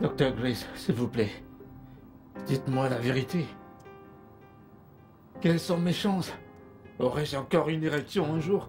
Docteur Grace, s'il vous plaît, dites-moi la vérité. Quelles sont mes chances? Aurais-je encore une érection un jour?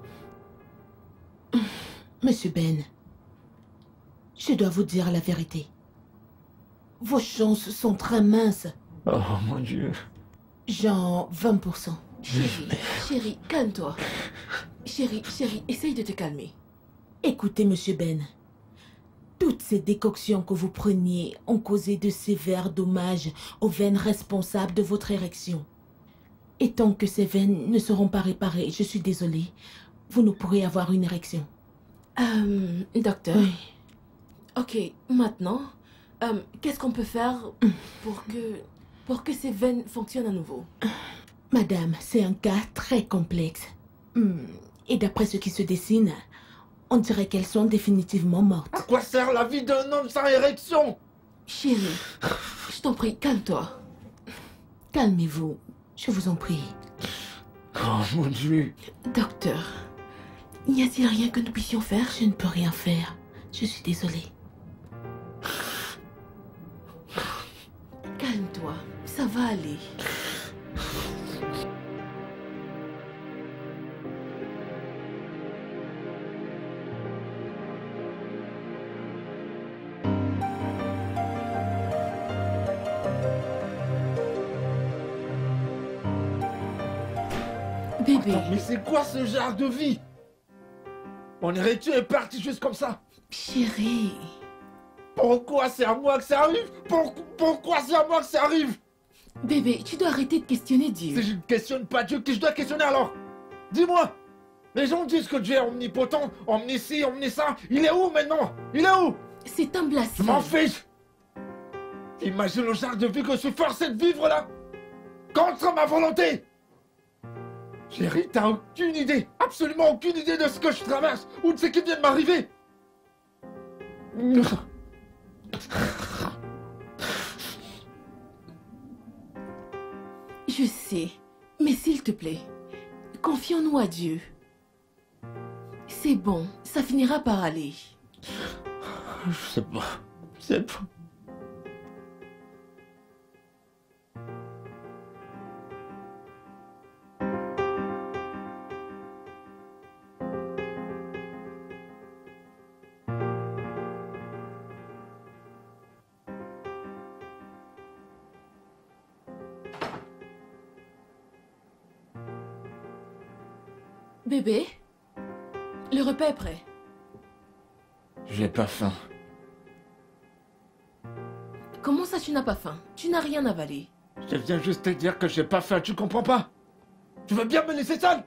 Monsieur Ben, je dois vous dire la vérité. Vos chances sont très minces. Oh mon Dieu. Genre 20%. Chérie, calme-toi. Chérie, essaye de te calmer. Écoutez, monsieur Ben. Toutes ces décoctions que vous preniez ont causé de sévères dommages aux veines responsables de votre érection. Et tant que ces veines ne seront pas réparées, je suis désolée, vous ne pourrez avoir une érection. Docteur. Oui. Ok, maintenant, qu'est-ce qu'on peut faire pour que ces veines fonctionnent à nouveau? Madame, c'est un cas très complexe. Et d'après ce qui se dessine, on dirait qu'elles sont définitivement mortes. À quoi sert la vie d'un homme sans érection? Chérie, je t'en prie, calme-toi. Calmez-vous, je vous en prie. Oh mon Dieu. Docteur, n'y a-t-il rien que nous puissions faire? Je ne peux rien faire. Je suis désolée. Calme-toi, ça va aller. Bébé. Attends, mais c'est quoi ce genre de vie? Mon érection est partie juste comme ça. Chérie. Pourquoi c'est à moi que ça arrive? Pourquoi c'est à moi que ça arrive? Bébé, tu dois arrêter de questionner Dieu. Si je ne questionne pas Dieu, qui je dois questionner alors? Dis-moi. Les gens disent que Dieu est omnipotent, omnisci, omniscient. Il est où maintenant? Il est où? C'est un Je blasphème. m'en fiche. Imagine le genre de vie que je suis forcé de vivre là. Contre ma volonté. Chérie, t'as aucune idée, absolument aucune idée de ce que je traverse ou de ce qui vient de m'arriver. Je sais, mais s'il te plaît, confions-nous à Dieu. C'est bon, ça finira par aller. Je sais pas, c'est pas... Bébé, le repas est prêt. J'ai pas faim. Comment ça tu n'as pas faim? Tu n'as rien avalé. Je viens juste te dire que j'ai pas faim, tu comprends pas? Tu veux bien me laisser seul?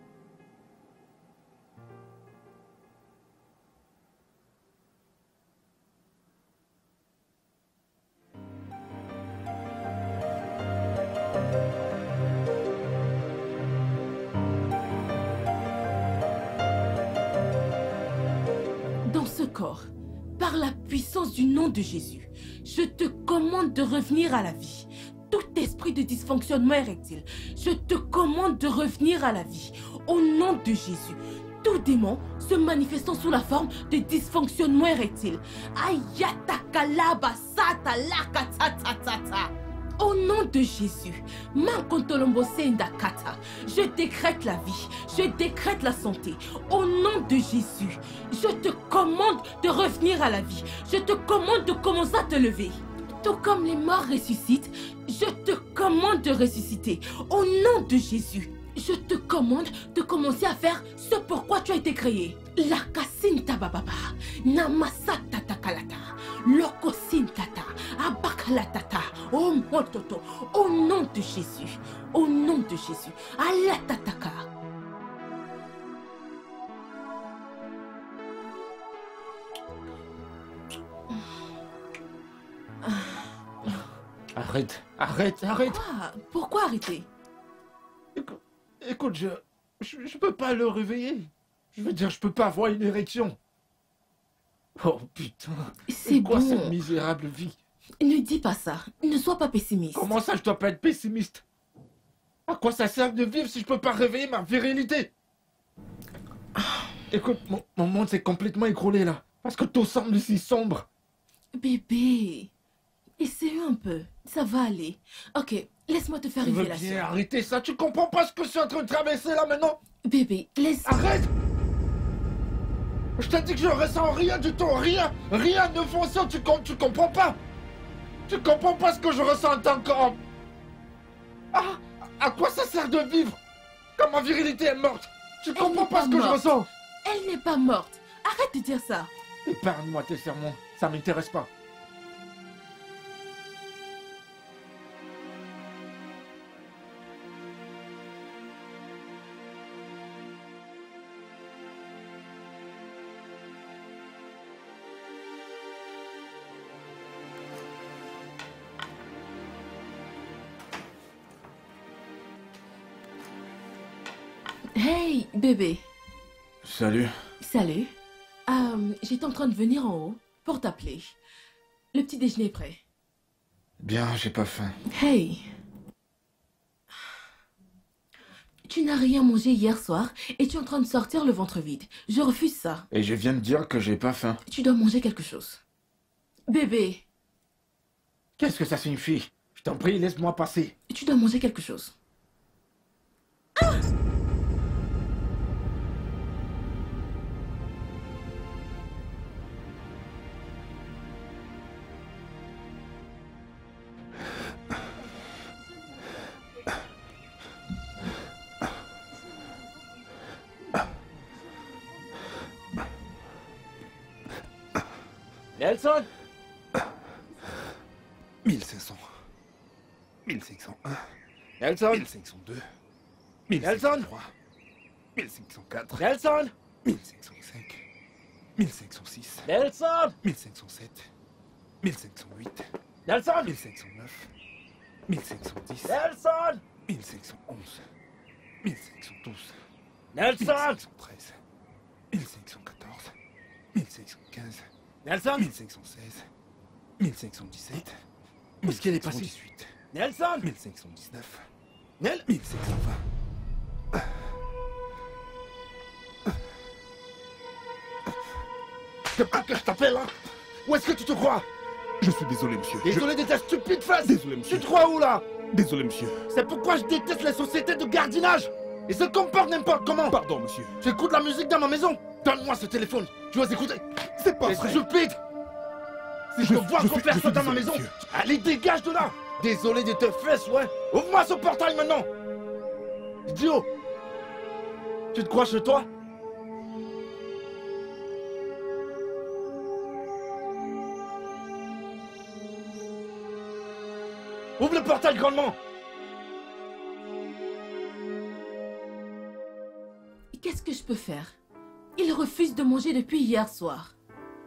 Dans ce corps, par la puissance du nom de Jésus, je te commande de revenir à la vie. Tout esprit de dysfonctionnement érectile, je te commande de revenir à la vie. Au nom de Jésus, tout démon se manifestant sous la forme de dysfonctionnement érectile. Ayatakalaba satalakatatata. Au nom de Jésus, Mankontolombosendakata, je décrète la vie, je décrète la santé. Au nom de Jésus, je te commande de revenir à la vie. Je te commande de commencer à te lever. Tout comme les morts ressuscitent, je te commande de ressusciter. Au nom de Jésus, je te commande de commencer à faire ce pourquoi tu as été créé. La kasinta bababa, namasata takalata, lokosintata, abakalatata, oh mototo, au nom de Jésus, au nom de Jésus, alatataka. Arrête, arrête, arrête. Pourquoi arrêter? Écoute, je peux pas le réveiller. Je veux dire, je peux pas avoir une érection. Oh putain. C'est quoi bon. cette misérable vie? Ne dis pas ça. Ne sois pas pessimiste. Comment ça, je dois pas être pessimiste? À quoi ça sert de vivre si je peux pas réveiller ma virilité? Écoute, mon monde s'est complètement écroulé là. Parce que tout semble si sombre. Bébé, Essaye un peu. Ça va aller. Ok, laisse-moi te faire Tu une veux fellation. bien arrêter ça? Tu comprends pas ce que je suis en train de traverser là maintenant? Bébé, laisse... Arrête! Je t'ai dit que je ressens rien du tout, rien! Rien ne fonctionne, tu comprends pas! Tu comprends pas ce que je ressens en tant qu'homme! Ah! À quoi ça sert de vivre? Quand ma virilité est morte! Tu comprends pas ce que je ressens! Elle n'est pas morte. Arrête de dire ça. Épargne-moi tes sermons, ça m'intéresse pas. Hey, bébé. Salut. Salut. J'étais en train de venir en haut pour t'appeler. Le petit déjeuner est prêt. Bien, j'ai pas faim. Hey. Tu n'as rien mangé hier soir et tu es en train de sortir le ventre vide. Je refuse ça. Et je viens de dire que j'ai pas faim. Tu dois manger quelque chose. Bébé, Qu'est-ce que ça signifie? Je t'en prie, laisse-moi passer. tu dois manger quelque chose. Nelson! 1500. 1501. Nelson! 1502. Nelson! 1503. 1504. Nelson! 1505. 1506. Nelson! 1507. 1508. Nelson! 1509. 1510. Nelson! 1511. 1512. Nelson! 1513. 1514. 1515. Nelson! 1516. 1517. Où est-ce qu'elle est passée? 1518. Nelson! 1519. Nel! 1520. C'est pas que je t'appelle, hein? Où est-ce que tu te crois? Je suis désolé, monsieur. Désolé de ta stupide face! Désolé, monsieur. Tu te crois où, là? Désolé, monsieur. C'est pourquoi je déteste les sociétés de gardiennage! Ils se comportent n'importe comment! Pardon, monsieur. J'écoute la musique dans ma maison! Donne-moi ce téléphone! Tu vas écouter! C'est pas T'es vrai. stupide! Si je te vois encore faire ça dans ma désolé, maison, monsieur. allez, dégage de là! Désolé de te fesses, ouais! Ouvre-moi ce portail maintenant! Idiot! Tu te crois chez toi? Ouvre le portail grandement! Qu'est-ce que je peux faire? Il refuse de manger depuis hier soir.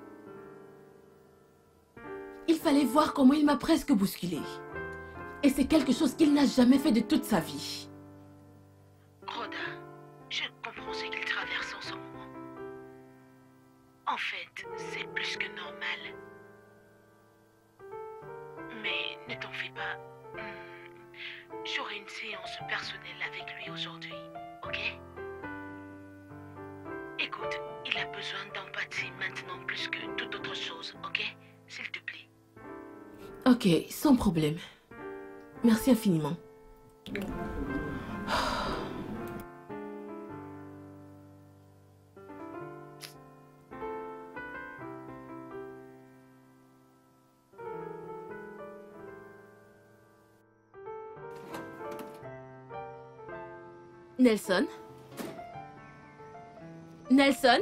Il fallait voir comment il m'a presque bousculé. Et c'est quelque chose qu'il n'a jamais fait de toute sa vie. Rhoda, je comprends ce qu'il traverse en ce moment. En fait, c'est plus que normal. Mais ne t'en fais pas. J'aurai une séance personnelle avec lui aujourd'hui, ok? Écoute, il a besoin d'empathie maintenant plus que toute autre chose, ok? S'il te plaît. Ok, sans problème. Merci infiniment. Nelson? Nelson?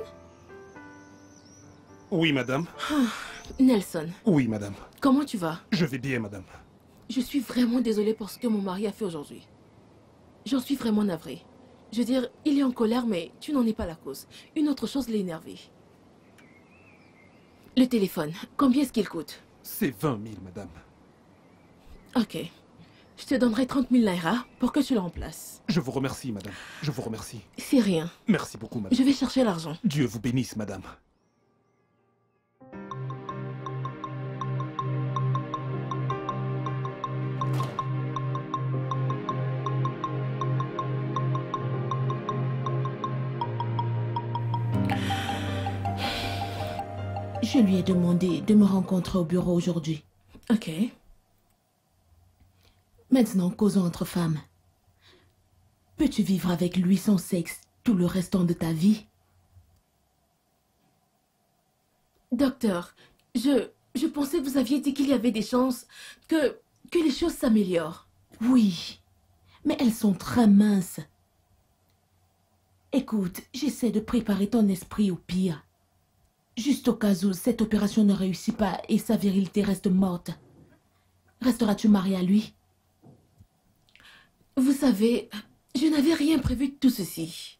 Oui, madame. Nelson, Oui, madame. comment tu vas? Je vais bien, madame. Je suis vraiment désolée pour ce que mon mari a fait aujourd'hui. J'en suis vraiment navrée. Je veux dire, il est en colère, mais tu n'en es pas la cause. Une autre chose l'a énervé. Le téléphone, combien est-ce qu'il coûte? C'est 20 000, madame. Ok. Je te donnerai 30 000 naira pour que tu le remplaces. Je vous remercie, madame. Je vous remercie. C'est rien. Merci beaucoup, madame. Je vais chercher l'argent. Dieu vous bénisse, madame. Je lui ai demandé de me rencontrer au bureau aujourd'hui. Ok. Maintenant, causons entre femmes. Peux-tu vivre avec lui sans sexe tout le restant de ta vie? Docteur, je pensais que vous aviez dit qu'il y avait des chances que les choses s'améliorent. Oui, mais elles sont très minces. Écoute, j'essaie de préparer ton esprit au pire. Juste au cas où cette opération ne réussit pas et sa virilité reste morte. Resteras-tu mariée à lui? Vous savez, je n'avais rien prévu de tout ceci.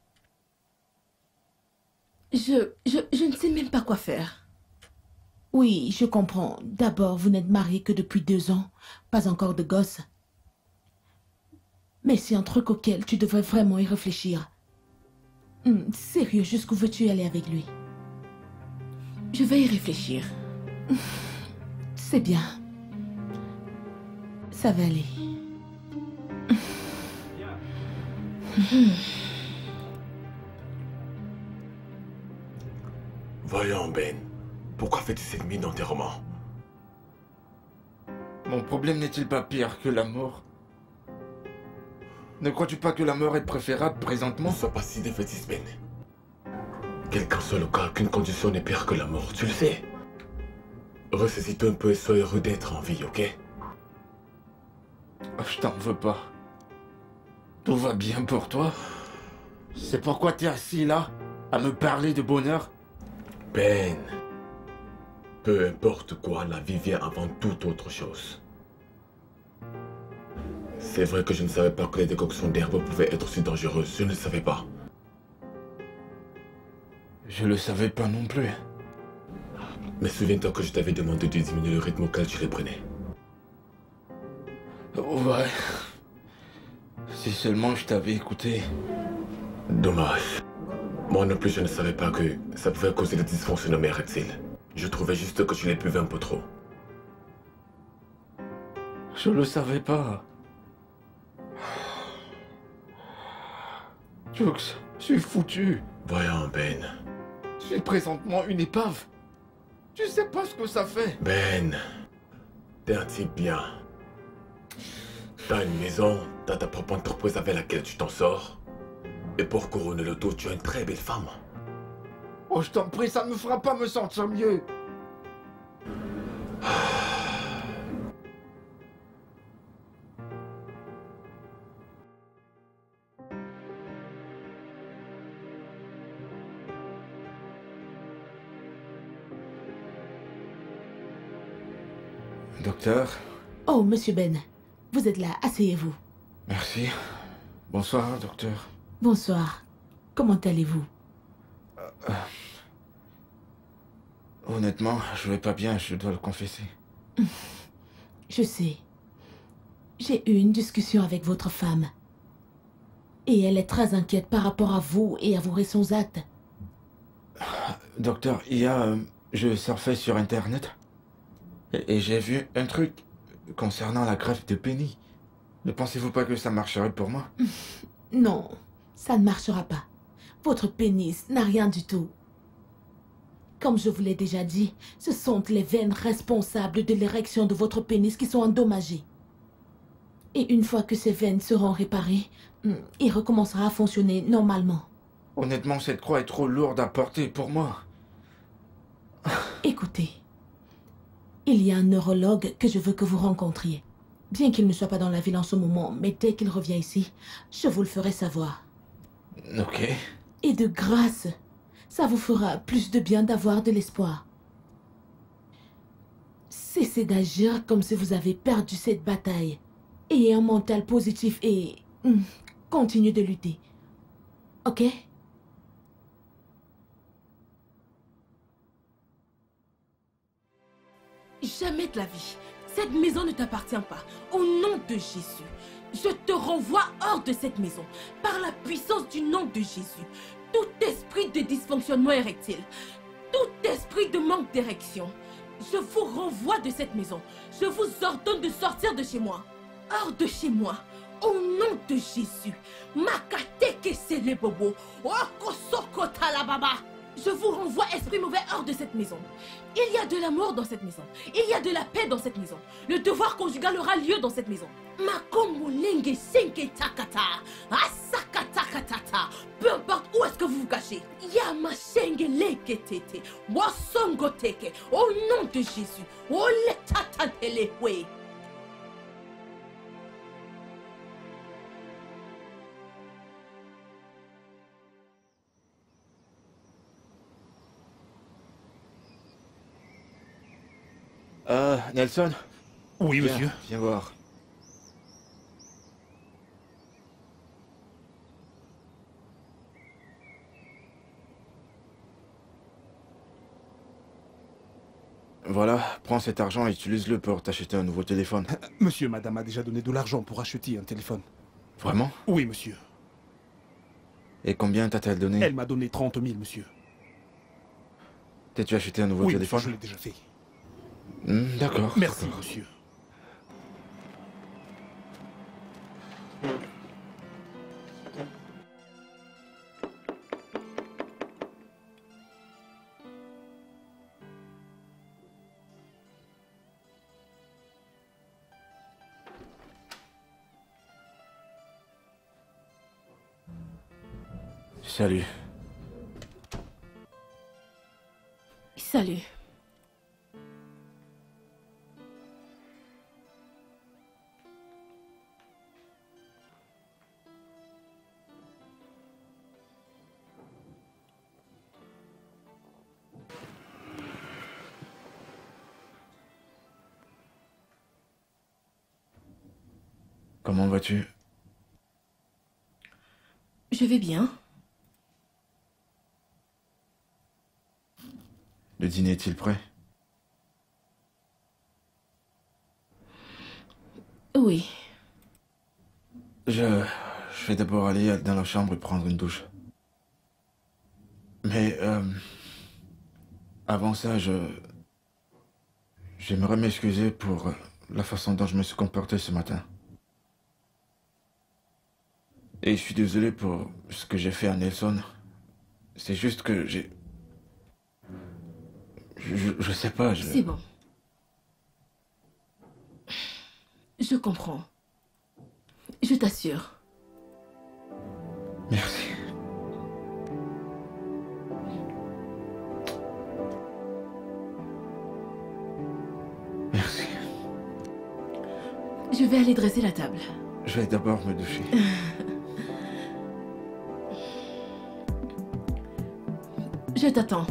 Je ne sais même pas quoi faire. Oui, je comprends. D'abord, vous n'êtes mariés que depuis 2 ans, pas encore de gosse. Mais c'est un truc auquel tu devrais vraiment y réfléchir. Sérieux, jusqu'où veux-tu aller avec lui? Je vais y réfléchir. C'est bien. Ça va aller. Voyons, Ben. Pourquoi fais-tu cette mine dans tes romans? Mon problème n'est-il pas pire que la mort? Ne crois-tu pas que la mort est préférable présentement? Ne sois pas si défaitiste, Ben. Quel qu'en soit le cas, qu'une condition n'est pire que la mort, tu le sais. Ressaisis-toi un peu et sois heureux d'être en vie, ok? Oh, je t'en veux pas. Tout va bien pour toi? C'est pourquoi t'es assis là, à me parler de bonheur? Ben, peu importe quoi, la vie vient avant toute autre chose. C'est vrai que je ne savais pas que les décoctions d'herbe pouvaient être si dangereuses. Je ne le savais pas. Je le savais pas non plus. Mais souviens-toi que je t'avais demandé de diminuer le rythme auquel tu les prenais. Ouais. Si seulement je t'avais écouté. Dommage. Moi non plus, je ne savais pas que ça pouvait causer des dysfonctionnements érectiles. Je trouvais juste que tu les buvais un peu trop. Je le savais pas. Jux, je suis foutu. Voyons, Ben. Je suis présentement une épave. Tu sais pas ce que ça fait. Ben, t'es un type bien. T'as une maison, t'as ta propre entreprise avec laquelle tu t'en sors. Et pour couronner le tout, tu as une très belle femme. Oh, je t'en prie, ça me fera pas me sentir mieux. Docteur, Oh, monsieur Ben, vous êtes là, asseyez-vous. merci. Bonsoir, docteur. Bonsoir. Comment allez-vous? Honnêtement, je vais pas bien, je dois le confesser. Je sais. J'ai eu une discussion avec votre femme. Et elle est très inquiète par rapport à vous et à vos récents actes. Docteur, je surfais sur Internet et j'ai vu un truc concernant la greffe de pénis. Ne pensez-vous pas que ça marcherait pour moi? Non, ça ne marchera pas. Votre pénis n'a rien du tout. Comme je vous l'ai déjà dit, ce sont les veines responsables de l'érection de votre pénis qui sont endommagées. Et une fois que ces veines seront réparées, il recommencera à fonctionner normalement. Honnêtement, cette croix est trop lourde à porter pour moi. Écoutez, il y a un neurologue que je veux que vous rencontriez. Bien qu'il ne soit pas dans la ville en ce moment, mais dès qu'il revient ici, je vous le ferai savoir. Ok. Et de grâce, ça vous fera plus de bien d'avoir de l'espoir. Cessez d'agir comme si vous avez perdu cette bataille. Ayez un mental positif et continuez de lutter. Ok? Jamais de la vie. Cette maison ne t'appartient pas. Au nom de Jésus, je te renvoie hors de cette maison. Par la puissance du nom de Jésus. Tout esprit de dysfonctionnement érectile, tout esprit de manque d'érection, je vous renvoie de cette maison. Je vous ordonne de sortir de chez moi. Hors de chez moi. Au nom de Jésus. Makate kesele bobo. Okosoko talababa. Je vous renvoie, esprit mauvais, hors de cette maison. Il y a de l'amour dans cette maison. Il y a de la paix dans cette maison. Le devoir conjugal aura lieu dans cette maison. Makomolenge senke takata. Asakatakatata. Peu importe où est-ce que vous vous cachez. Yamashenge leketete. Wasongoteke. Au nom de Jésus. Ole tatatelewe. Nelson? Oui, Viens, monsieur. Viens voir. Voilà, prends cet argent et utilise-le pour t'acheter un nouveau téléphone. Monsieur, madame a déjà donné de l'argent pour acheter un téléphone. Vraiment? Oui, monsieur. Et combien t'a-t-elle donné? Elle m'a donné 30 000, monsieur. T'as-tu acheté un nouveau Oui, téléphone? monsieur, je l'ai déjà fait. D'accord. Merci, d'accord. monsieur. Salut. Salut. Comment vas-tu? Je vais bien. Le dîner est-il prêt? Oui. Je vais d'abord aller dans la chambre et prendre une douche. Mais, avant ça, j'aimerais m'excuser pour la façon dont je me suis comporté ce matin. Et je suis désolé pour ce que j'ai fait à Nelson. C'est juste que j'ai... Je sais pas, C'est bon. Je comprends. Je t'assure. Merci. Merci. Je vais aller dresser la table. Je vais d'abord me doucher. Je t'attends.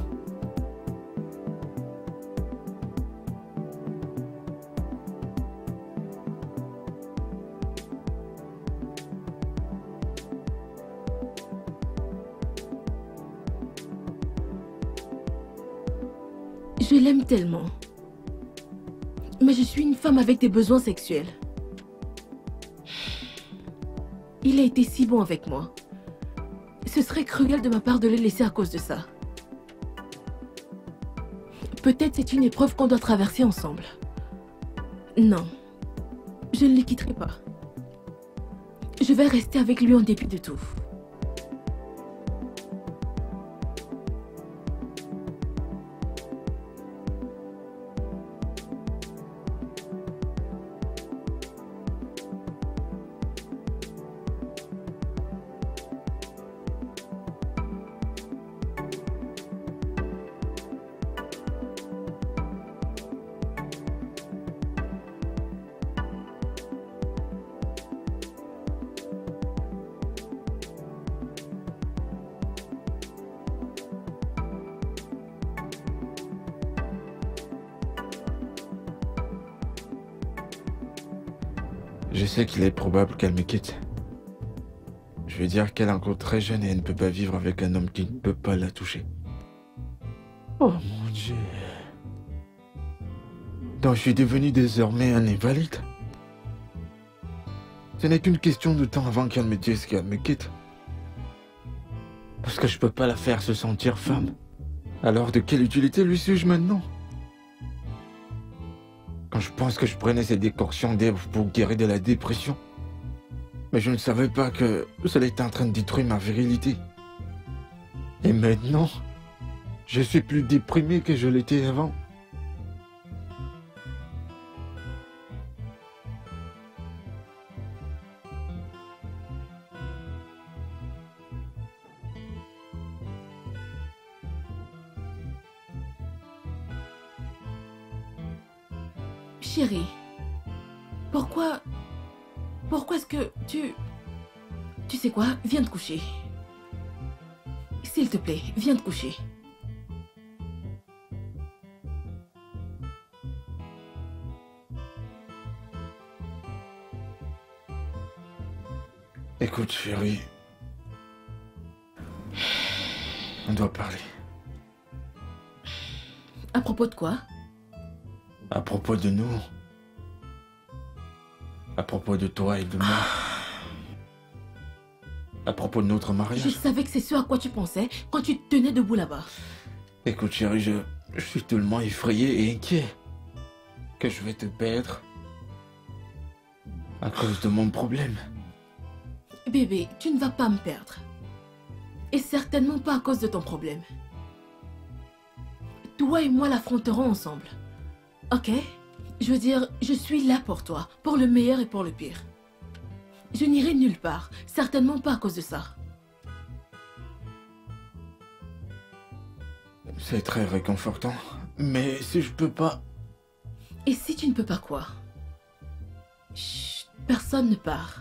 Je l'aime tellement. Mais je suis une femme avec des besoins sexuels. Il a été si bon avec moi. Ce serait cruel de ma part de le laisser à cause de ça. Peut-être c'est une épreuve qu'on doit traverser ensemble. Non, je ne le quitterai pas. Je vais rester avec lui en dépit de tout. Je sais qu'il est probable qu'elle me quitte. Je veux dire qu'elle est encore très jeune et elle ne peut pas vivre avec un homme qui ne peut pas la toucher. Oh mon Dieu. Donc je suis devenu désormais un invalide. Ce n'est qu'une question de temps avant qu'elle me dise qu'elle me quitte. Parce que je peux pas la faire se sentir femme. Alors de quelle utilité lui suis-je maintenant? Quand je pense que je prenais ces décoctions d'herbes pour guérir de la dépression. Mais je ne savais pas que cela était en train de détruire ma virilité. Et maintenant, Je suis plus déprimé que je l'étais avant. Chérie, pourquoi est-ce que tu... Tu sais quoi? Viens te coucher. S'il te plaît, viens te coucher. Écoute, chérie. On doit parler. À propos de quoi? À propos de nous. À propos de toi et de moi. À propos de notre Je mariage. savais que c'est ce à quoi tu pensais quand tu te tenais debout là-bas. Écoute, chérie, je suis tellement effrayé et inquiet que je vais te perdre à cause de mon problème. Bébé, tu ne vas pas me perdre. Et certainement pas à cause de ton problème. Toi et moi l'affronterons ensemble. Ok? Je veux dire, je suis là pour toi, pour le meilleur et pour le pire. Je n'irai nulle part, certainement pas à cause de ça. C'est très réconfortant. Mais si je peux pas... Et si tu ne peux pas quoi? Chut, personne ne part.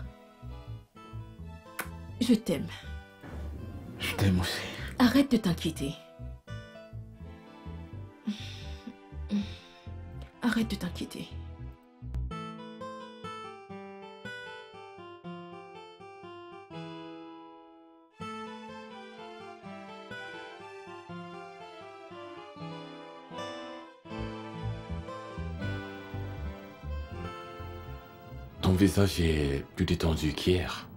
Je t'aime. Je t'aime aussi. Arrête de t'inquiéter. Arrête de t'inquiéter. Ton visage est plus détendu qu'hier.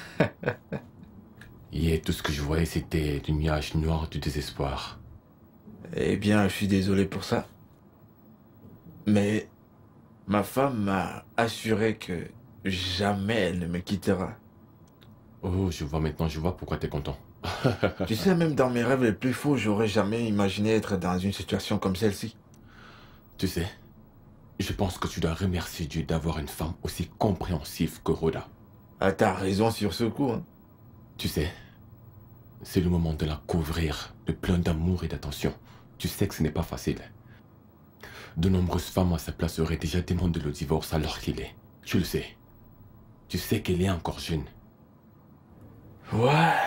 Hier, tout ce que je voyais, c'était du nuage noir du désespoir. Eh bien, je suis désolé pour ça. Mais ma femme m'a assuré que jamais elle ne me quittera. Oh, je vois maintenant, je vois pourquoi t'es content. Tu sais, même dans mes rêves les plus fous, j'aurais jamais imaginé être dans une situation comme celle-ci. Tu sais, je pense que tu dois remercier Dieu d'avoir une femme aussi compréhensive que Rhoda. Ah, t'as raison sur ce coup, hein. Tu sais, c'est le moment de la couvrir de plein d'amour et d'attention. Tu sais que ce n'est pas facile. De nombreuses femmes à sa place auraient déjà demandé le divorce alors qu'il est. Tu le sais. Tu sais qu'elle est encore jeune. Ouais.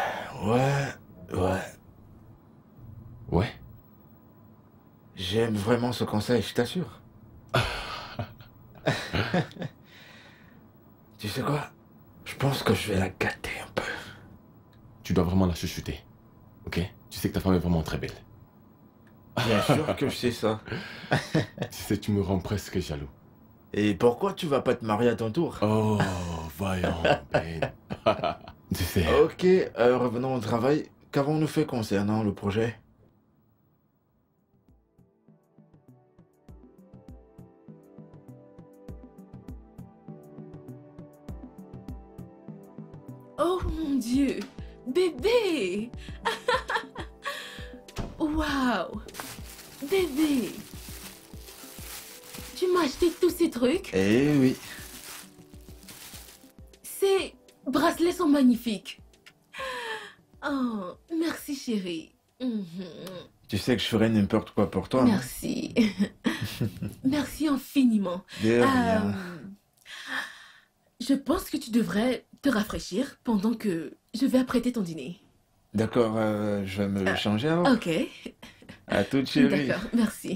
Ouais? J'aime vraiment ce conseil, je t'assure. Tu sais quoi? Je pense que je vais la gâter un peu. Tu dois vraiment la chuchoter. Ok? Tu sais que ta femme est vraiment très belle. Bien sûr que je sais ça. Tu sais, tu me rends presque jaloux. Et pourquoi tu vas pas te marier à ton tour? Oh, voyons, Ben. Tu sais... Ok, revenons au travail. Qu'avons-nous fait concernant le projet? Oh mon Dieu! Bébé! Waouh! Bébé! Tu m'as acheté tous ces trucs? Eh oui. Ces bracelets sont magnifiques. Oh, merci chérie. Tu sais que je ferais n'importe quoi pour toi. Hein? Merci. Merci infiniment. De rien. Je pense que tu devrais te rafraîchir pendant que je vais apprêter ton dîner. D'accord, je vais me changer alors. Ok. À toute chérie. D'accord, merci.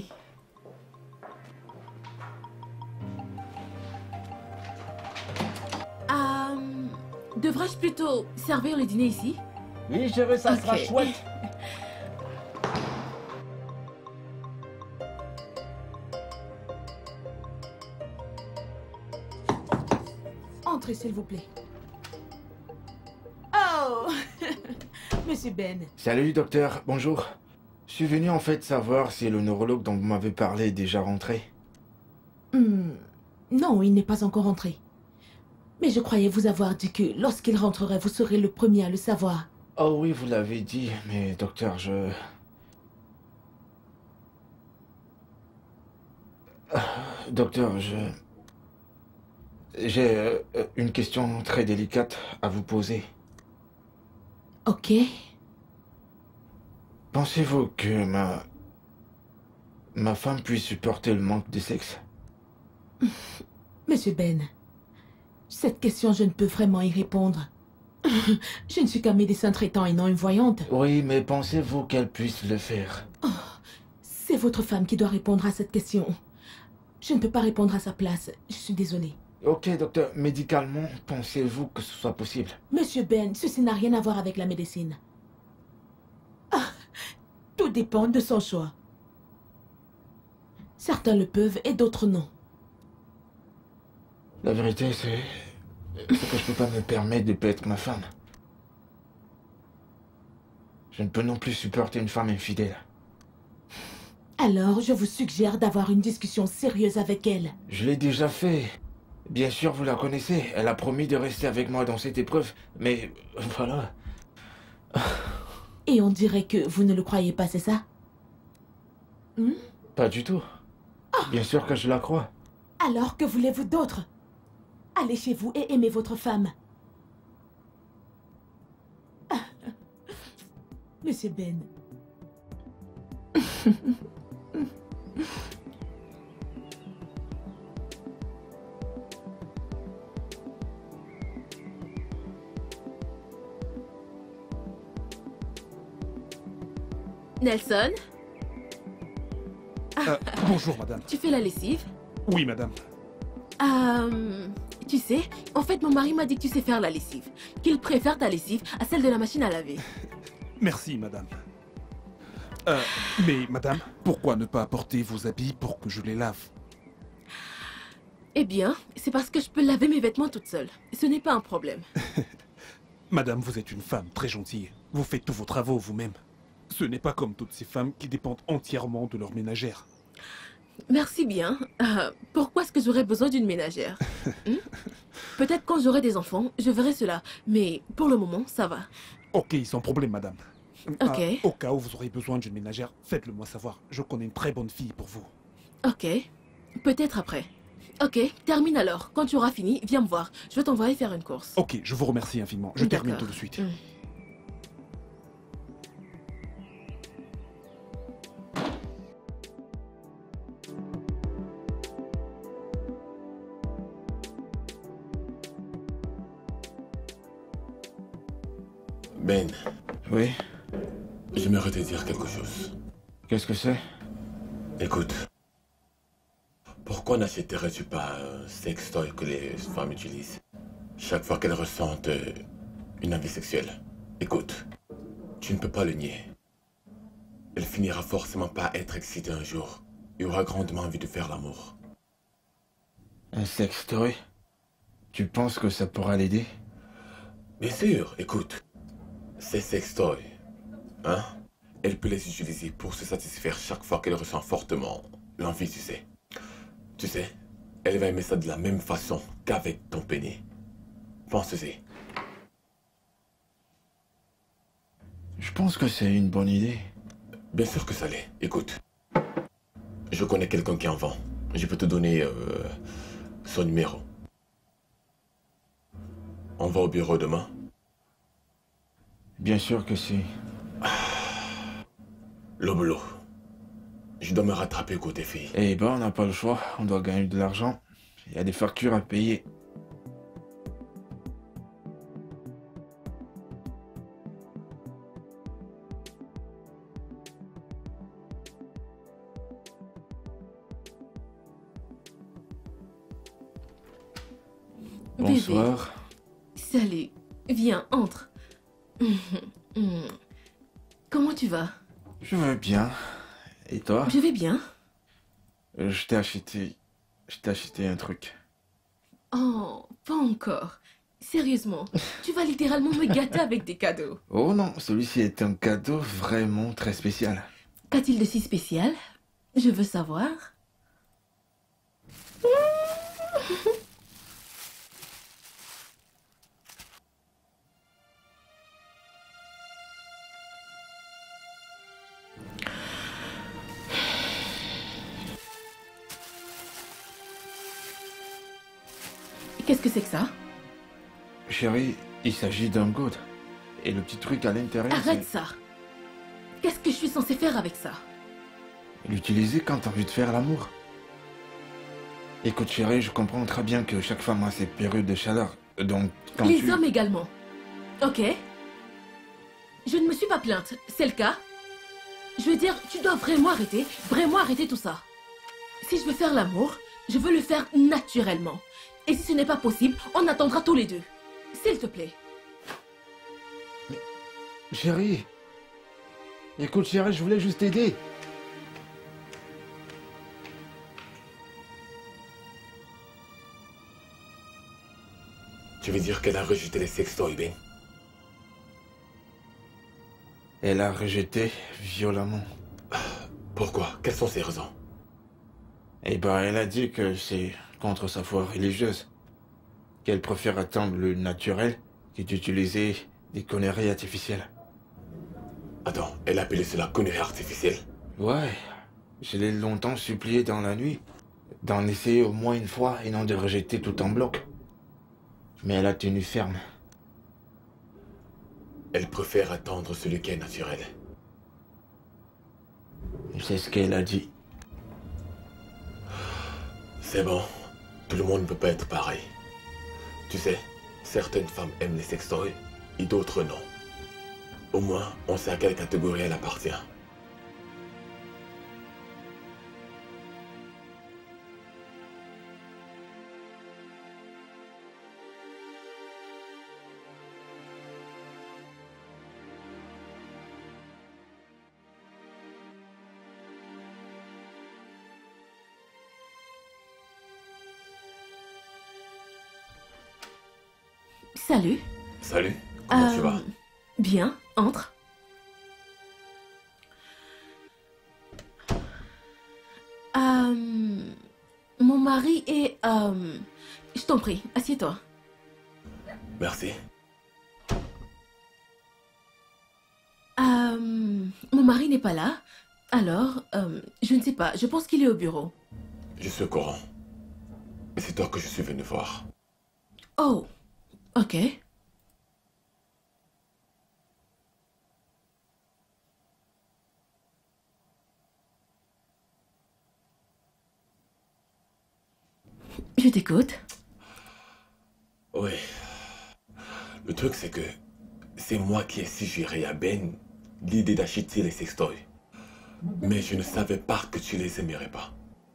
Devrais-je plutôt servir le dîner ici? Oui, chérie, ça sera Ok. chouette. Entrez, s'il vous plaît. Oh! Monsieur Ben. Salut docteur, bonjour. Je suis venu en fait savoir si le neurologue dont vous m'avez parlé est déjà rentré. Non, il n'est pas encore rentré. Mais je croyais vous avoir dit que lorsqu'il rentrerait, vous serez le premier à le savoir. Oh oui, vous l'avez dit, mais docteur, Docteur, j'ai une question très délicate à vous poser. Ok. Pensez-vous que ma femme puisse supporter le manque de sexe? Monsieur Ben, cette question, je ne peux vraiment y répondre. Je ne suis qu'un médecin traitant et non une voyante. Oui, mais pensez-vous qu'elle puisse le faire? C'est votre femme qui doit répondre à cette question. Je ne peux pas répondre à sa place. Je suis désolée. Ok, docteur, médicalement, pensez-vous que ce soit possible? Monsieur Ben, ceci n'a rien à voir avec la médecine. Tout dépend de son choix. Certains le peuvent et d'autres non. La vérité, c'est que je peux pas me permettre de perdre ma femme. Je ne peux non plus supporter une femme infidèle. Alors, je vous suggère d'avoir une discussion sérieuse avec elle. Je l'ai déjà fait. Bien sûr, vous la connaissez. Elle a promis de rester avec moi dans cette épreuve. Mais voilà. Et on dirait que vous ne le croyez pas, c'est ça? Pas du tout. Bien sûr que je la crois. Alors que voulez-vous d'autre? Allez chez vous et aimez votre femme. Monsieur Ben. Nelson, Bonjour, madame. tu fais la lessive? Oui, madame. Tu sais, en fait, mon mari m'a dit que tu sais faire la lessive. Qu'il préfère ta lessive à celle de la machine à laver. Merci, madame. Mais, madame, pourquoi ne pas apporter vos habits pour que je les lave? Eh bien, c'est parce que je peux laver mes vêtements toute seule. Ce n'est pas un problème. Madame, vous êtes une femme très gentille. Vous faites tous vos travaux vous-même. Ce n'est pas comme toutes ces femmes qui dépendent entièrement de leur ménagère. Merci bien. Pourquoi est-ce que j'aurais besoin d'une ménagère? Peut-être quand j'aurai des enfants, je verrai cela. Mais pour le moment, ça va. Ok, sans problème, madame. Ok. Au cas où vous aurez besoin d'une ménagère, faites-le moi savoir. Je connais une très bonne fille pour vous. Ok. Peut-être après. Ok, termine alors. Quand tu auras fini, viens me voir. Je vais t'envoyer faire une course. Ok, je vous remercie infiniment. Je termine D'accord. tout de suite. Ben, Oui? j'aimerais te dire quelque chose. Qu'est-ce que c'est? Écoute, pourquoi n'achèterais-tu pas un sextoy que les femmes utilisent chaque fois qu'elles ressentent une envie sexuelle? Écoute, tu ne peux pas le nier. Elle finira forcément par être excitée un jour et aura grandement envie de faire l'amour. Un sextoy? Tu penses que ça pourra l'aider? Bien sûr, écoute. Ces sextoys, hein? Elle peut les utiliser pour se satisfaire chaque fois qu'elle ressent fortement l'envie, tu sais. Tu sais, elle va aimer ça de la même façon qu'avec ton pénis. Pense-y. Je pense que c'est une bonne idée. Bien sûr que ça l'est. Écoute, je connais quelqu'un qui en vend. Je peux te donner son numéro. On va au bureau demain. Bien sûr que si. Lobelo, je dois me rattraper côté fille. Eh ben, on n'a pas le choix. On doit gagner de l'argent. Il y a des factures à payer. Bébé. Bonsoir. Salut. Viens, entre. Comment tu vas? Je vais bien. Et toi? Je vais bien. Je t'ai acheté un truc. Oh, pas encore. Sérieusement, tu vas littéralement me gâter avec des cadeaux. Oh non, celui-ci est un cadeau vraiment très spécial. Qu'a-t-il de si spécial? Je veux savoir. Qu'est-ce que c'est que ça? Chérie, il s'agit d'un gourde. Et le petit truc à l'intérieur, Arrête ça. Qu'est-ce que je suis censée faire avec ça? l'utiliser quand t'as envie de faire l'amour. Écoute chérie, je comprends très bien que chaque femme a ses périodes de chaleur. Donc, quand Les hommes également. Ok. Je ne me suis pas plainte, c'est le cas. Je veux dire, tu dois vraiment arrêter tout ça. Si je veux faire l'amour, je veux le faire naturellement. Et si ce n'est pas possible, on attendra tous les deux. S'il te plaît. Chérie. Écoute chérie, je voulais juste t'aider. Tu veux dire qu'elle a rejeté les sextoys, Ben? Elle a rejeté violemment. Pourquoi? Quelles sont ses raisons? Eh ben, elle a dit que c'est contre sa foi religieuse. Qu'elle préfère attendre le naturel que d'utiliser des conneries artificielles. Attends, elle a appelé cela connerie artificielle? Ouais, je l'ai longtemps supplié dans la nuit d'en essayer au moins une fois et non de rejeter tout en bloc. Mais elle a tenu ferme. Elle préfère attendre celui qui est naturel. C'est ce qu'elle a dit. C'est bon, tout le monde ne peut pas être pareil. Tu sais, certaines femmes aiment les sextoys et d'autres non. Au moins, on sait à quelle catégorie elle appartient. Salut. Salut, comment tu vas? Bien, entre. Mon mari est... Je t'en prie, assieds-toi. Merci. Mon mari n'est pas là. Alors, je ne sais pas, je pense qu'il est au bureau. Je suis au courant. Mais c'est toi que je suis venu voir. Oh, ok. Je t'écoute. Oui. Le truc, c'est que c'est moi qui ai suggéré à Ben l'idée d'acheter les sextoys. Mais je ne savais pas que tu les aimerais pas.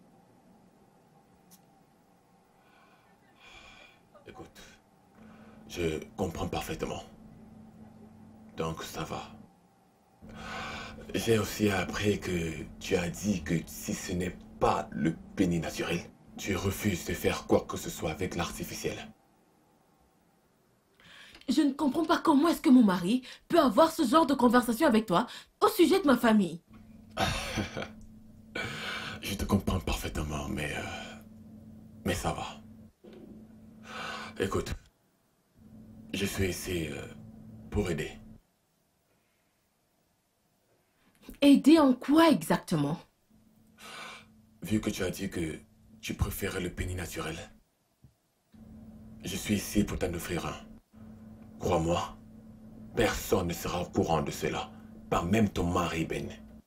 Écoute, je comprends parfaitement. Donc ça va. J'ai aussi appris que tu as dit que si ce n'est pas le pénis naturel, tu refuses de faire quoi que ce soit avec l'artificiel. Je ne comprends pas comment est-ce que mon mari peut avoir ce genre de conversation avec toi au sujet de ma famille. Je te comprends parfaitement, mais ça va. Écoute, je suis ici pour aider. Aider en quoi exactement? Vu que tu as dit que tu préférais le pénis naturel, je suis ici pour t'en offrir un. Crois-moi, personne ne sera au courant de cela, pas même ton mari, Ben.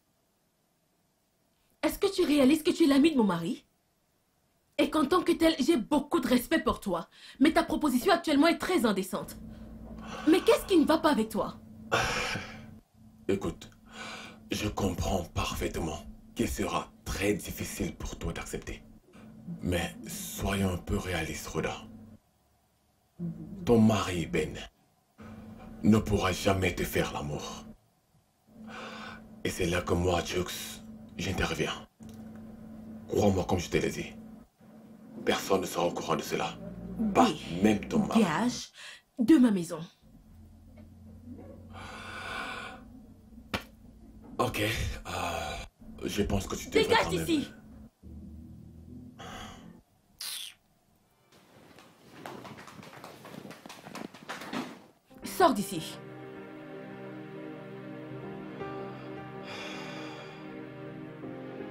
Est-ce que tu réalises que tu es l'ami de mon mari? Et qu'en tant que tel, j'ai beaucoup de respect pour toi. Mais ta proposition actuellement est très indécente. Mais qu'est-ce qui ne va pas avec toi? Écoute, je comprends parfaitement qu'il sera très difficile pour toi d'accepter. Mais soyons un peu réalistes, Rhoda. Ton mari, Ben, ne pourra jamais te faire l'amour. Et c'est là que moi, Jux, j'interviens. Crois-moi comme je te l'ai dit. Personne ne sera au courant de cela. Pas même ton mari. Dégage de ma maison. Ok, je pense que tu devrais Dégage quand même- d'ici! Sors d'ici.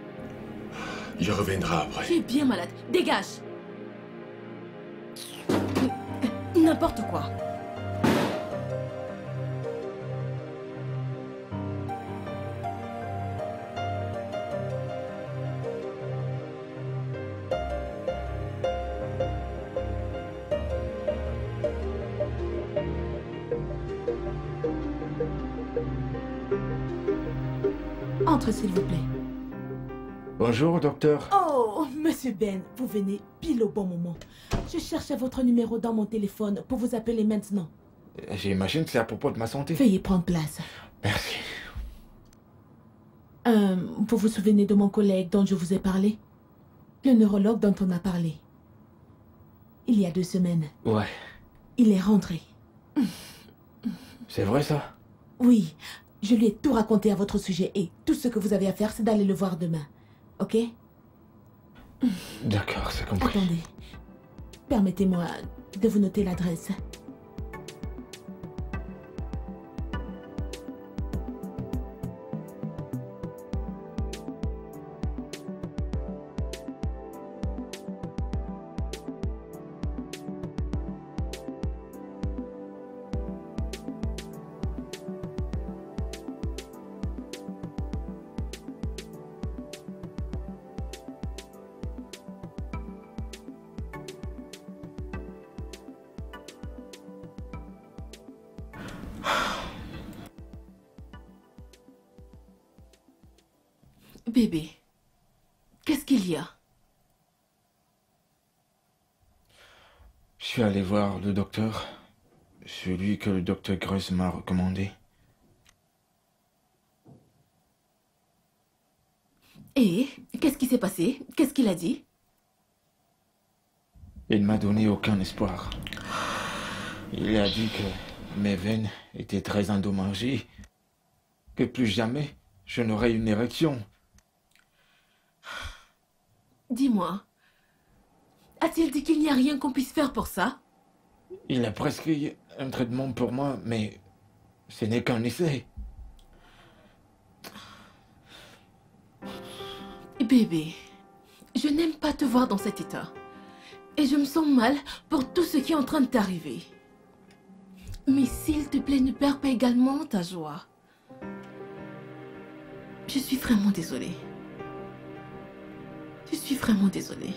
Je reviendrai après. Tu es bien malade. Dégage. n'importe quoi. Entre, s'il vous plaît. Bonjour, docteur. Oh, monsieur Ben, vous venez pile au bon moment. Je cherchais votre numéro dans mon téléphone pour vous appeler maintenant. J'imagine que c'est à propos de ma santé. Veuillez prendre place. Merci. Vous vous souvenez de mon collègue dont je vous ai parlé? Le neurologue dont on a parlé. Il y a 2 semaines. Ouais. Il est rentré. C'est vrai ça? Oui, je lui ai tout raconté à votre sujet et tout ce que vous avez à faire, c'est d'aller le voir demain. Ok? D'accord, c'est compris. Attendez. Permettez-moi de vous noter l'adresse. Bébé, qu'est-ce qu'il y a? Je suis allé voir le docteur. Celui que le docteur Greuze m'a recommandé. Et qu'est-ce qui s'est passé? Qu'est-ce qu'il a dit? Il ne m'a donné aucun espoir. Il a dit que mes veines étaient très endommagées, que plus jamais je n'aurais une érection. Dis-moi, a-t-il dit qu'il n'y a rien qu'on puisse faire pour ça? Il a prescrit un traitement pour moi, mais ce n'est qu'un essai. Bébé, je n'aime pas te voir dans cet état. Et je me sens mal pour tout ce qui est en train de t'arriver. Mais s'il te plaît, ne perds pas également ta joie. Je suis vraiment désolée. Je suis vraiment désolée.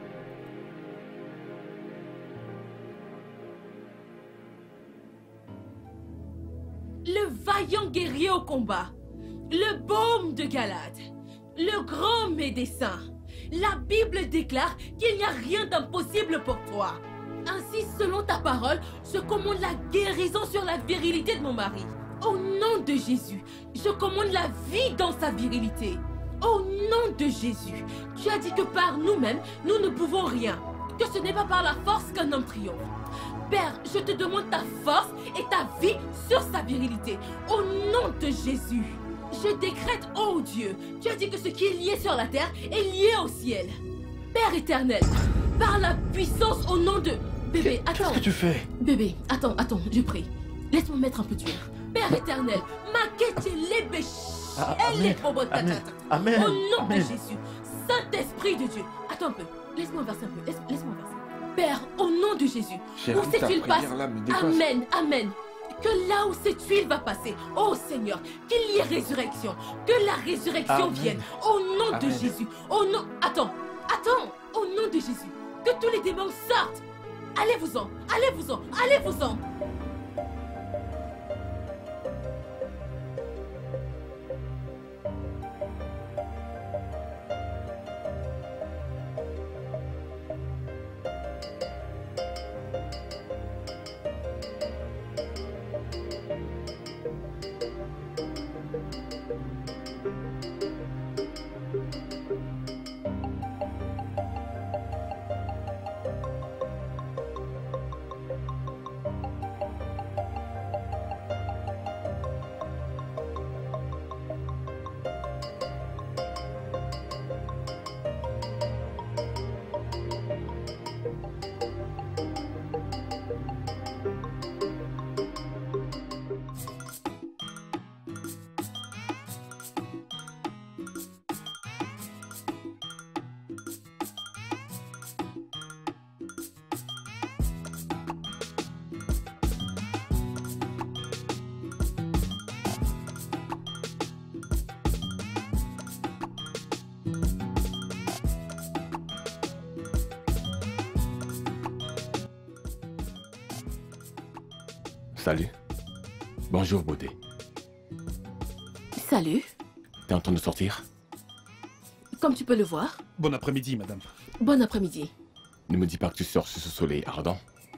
Le vaillant guerrier au combat, le baume de Galade, le grand médecin. La Bible déclare qu'il n'y a rien d'impossible pour toi. Ainsi, selon ta parole, je commande la guérison sur la virilité de mon mari. Au nom de Jésus, je commande la vie dans sa virilité. Au nom de Jésus, tu as dit que par nous-mêmes, nous ne pouvons rien. Que ce n'est pas par la force qu'un homme triomphe. Père, je te demande ta force et ta vie sur sa virilité. Au nom de Jésus, je décrète, oh Dieu, tu as dit que ce qui est lié sur la terre est lié au ciel. Père éternel, par la puissance au nom de... Bébé, attends. Qu'est-ce que tu fais? Bébé, attends, je prie. Laisse-moi mettre un peu d'huile. Père éternel, ma quête est l'ébêche. Elle est au Amen. Au nom de Amen. Jésus, Saint-Esprit de Dieu. Attends un peu, laisse-moi verser un peu, laisse-moi verser. Père, au nom de Jésus, Chérie, où cette ta huile passe, prière là me dépasse. Amen, Amen. Que là où cette huile va passer, oh Seigneur, qu'il y ait résurrection, que la résurrection Amen. vienne, au nom de Amen. Jésus, au nom... Attends, au nom de Jésus, que tous les démons sortent. Allez-vous-en, allez-vous-en, allez-vous-en. Salut. Bonjour, beauté. Salut. T'es en train de sortir? Comme tu peux le voir. Bon après-midi, madame. Bon après-midi. Ne me dis pas que tu sors sous ce soleil ardent.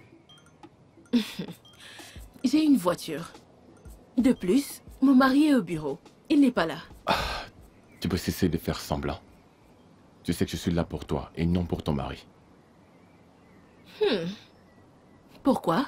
J'ai une voiture. De plus, mon mari est au bureau. Il n'est pas là. Tu peux cesser de faire semblant. Tu sais que je suis là pour toi et non pour ton mari. Pourquoi?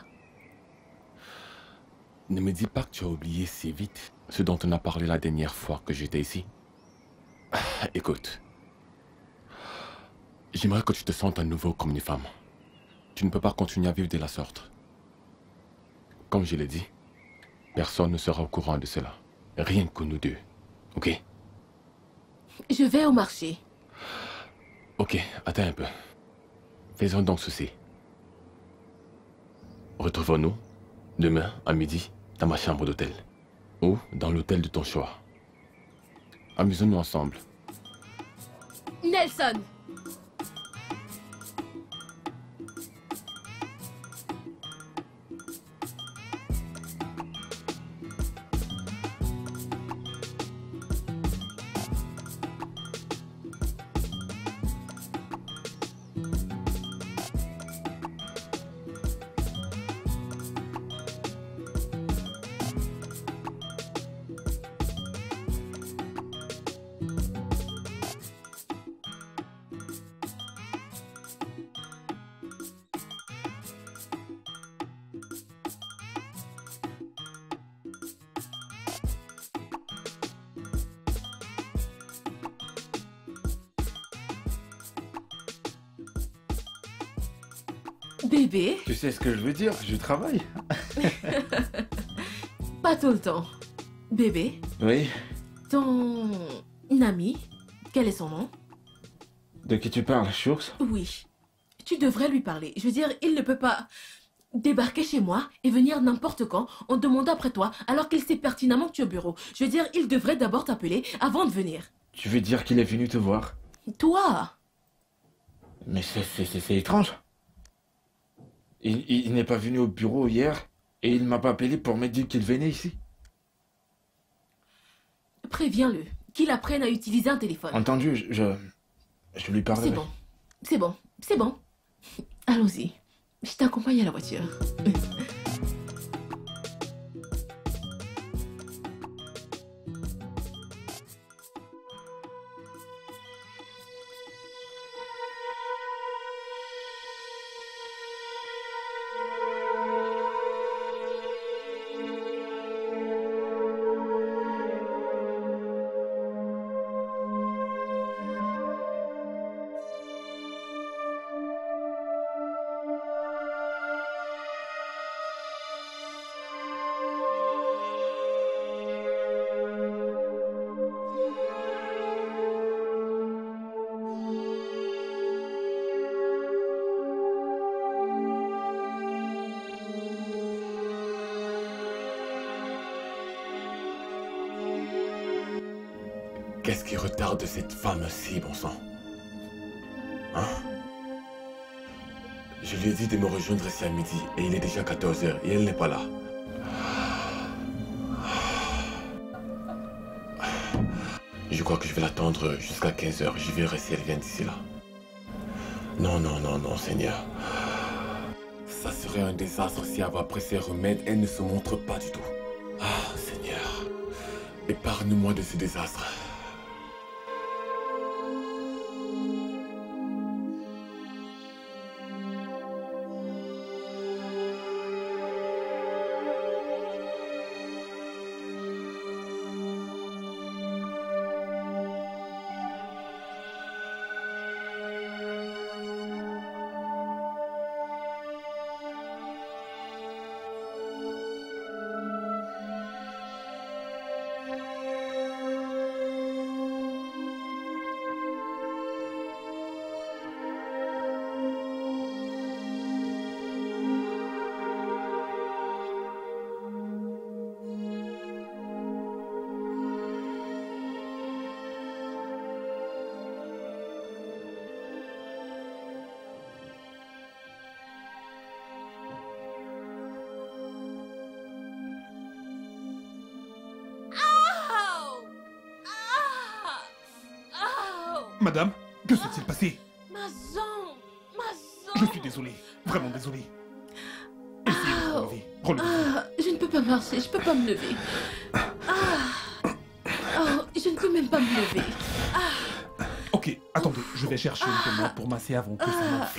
Ne me dis pas que tu as oublié si vite ce dont on a parlé la dernière fois que j'étais ici. Écoute. J'aimerais que tu te sentes à nouveau comme une femme. Tu ne peux pas continuer à vivre de la sorte. Comme je l'ai dit, personne ne sera au courant de cela. Rien que nous deux. Ok? Je vais au marché. Ok, attends un peu. Faisons donc ceci. Retrouvons-nous demain à midi dans ma chambre d'hôtel. Ou dans l'hôtel de ton choix. Amusons-nous ensemble. Nelson! Bébé? Tu sais ce que je veux dire? Je travaille. Pas tout le temps. Bébé, Oui. ton ami, quel est son nom? De qui tu parles, Schurz? Oui. Tu devrais lui parler. Je veux dire, il ne peut pas débarquer chez moi et venir n'importe quand en demandant après toi alors qu'il sait pertinemment que tu es au bureau. Je veux dire, il devrait d'abord t'appeler avant de venir. Tu veux dire qu'il est venu te voir? Toi? Mais c'est étrange. Il n'est pas venu au bureau hier et il m'a pas appelé pour me dire qu'il venait ici. Préviens-le, qu'il apprenne à utiliser un téléphone. Entendu, je lui parlerai. C'est bon, c'est bon, c'est bon. Allons-y, je t'accompagne à la voiture. Qu'est-ce qui retarde cette femme-ci, bon sang? Hein? Je lui ai dit de me rejoindre ici à midi et il est déjà 14h et elle n'est pas là. Je crois que je vais l'attendre jusqu'à 15h. Je verrai si elle vient d'ici là. Non, non, non, non, Seigneur. Ça serait un désastre si après ses remèdes, elle ne se montre pas du tout. Ah, Seigneur. Épargne-moi de ce désastre. Madame, que s'est-il passé? Mazan, Je suis désolé, vraiment désolé. Essayez de vous relever. Relevez-vous. Je ne peux pas marcher, je peux pas me lever. Oh, je ne peux même pas me lever. Ok, attendez, je vais chercher une pommade pour masser avant que ça m'enfle.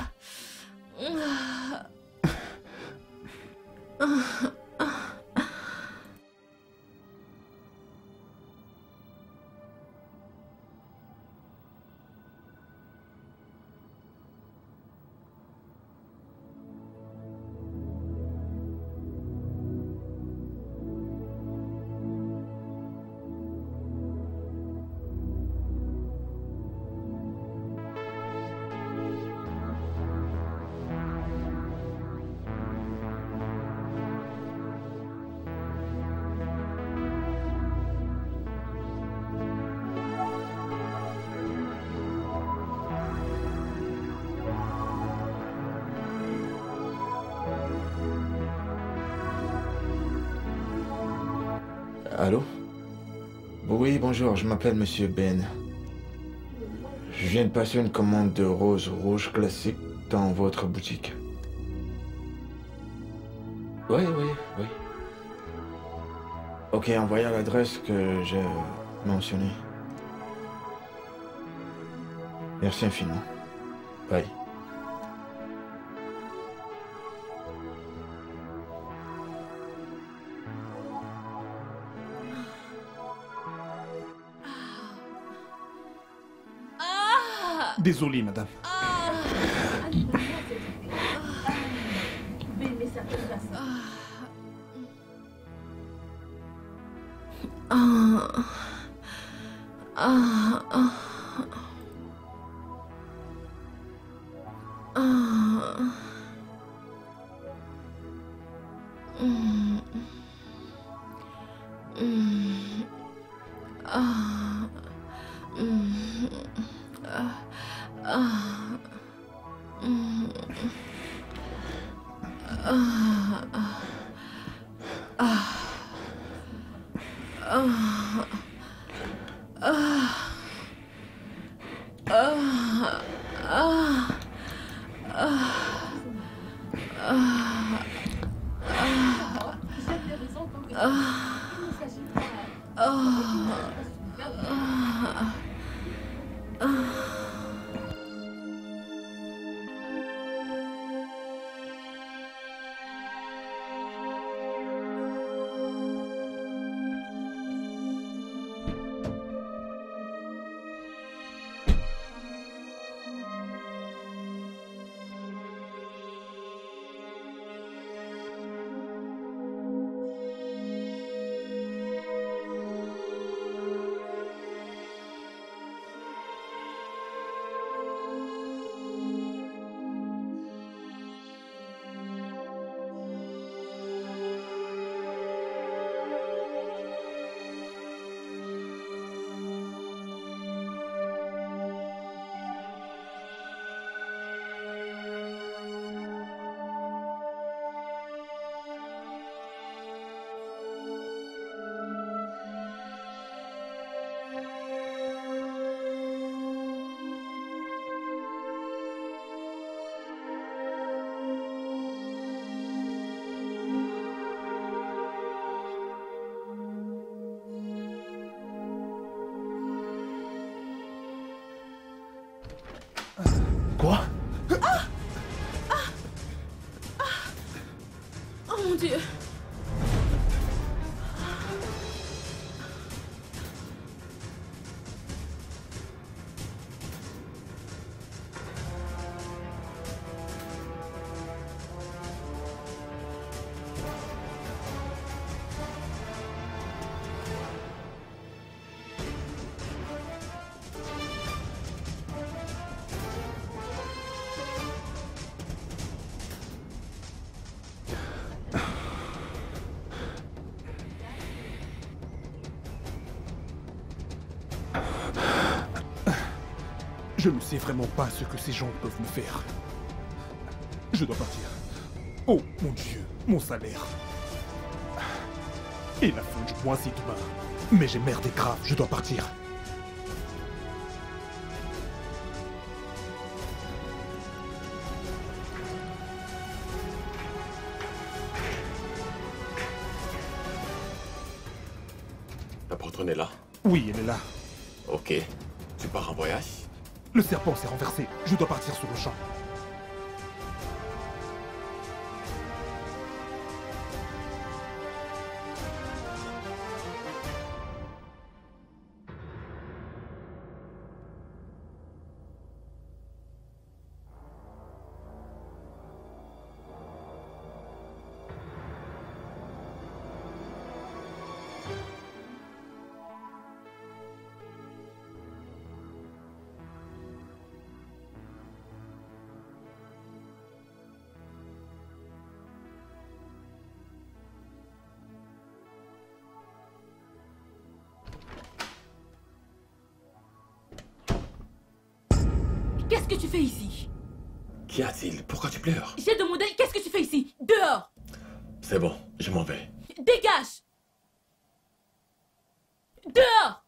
Allô? Oui, bonjour, je m'appelle Monsieur Ben. Je viens de passer une commande de roses rouges classiques dans votre boutique. Oui. Ok, envoyez à l'adresse que j'ai mentionnée. Merci infiniment. Bye. Désolé, madame. Quoi? Oh mon Dieu. Je ne sais vraiment pas ce que ces gens peuvent me faire. Je dois partir. Oh mon Dieu, mon salaire. Et la fin du mois, c'est demain. Mais j'ai merdé grave, je dois partir. Ta patronne est là? Oui, elle est là. Ok. Tu pars en voyage? Le serpent s'est renversé. Je dois partir sur le champ. Qu'est-ce que tu fais ici? Qu'y a-t-il? Pourquoi tu pleures? J'ai demandé, qu'est-ce que tu fais ici? Dehors! C'est bon, je m'en vais. Dégage! Dehors!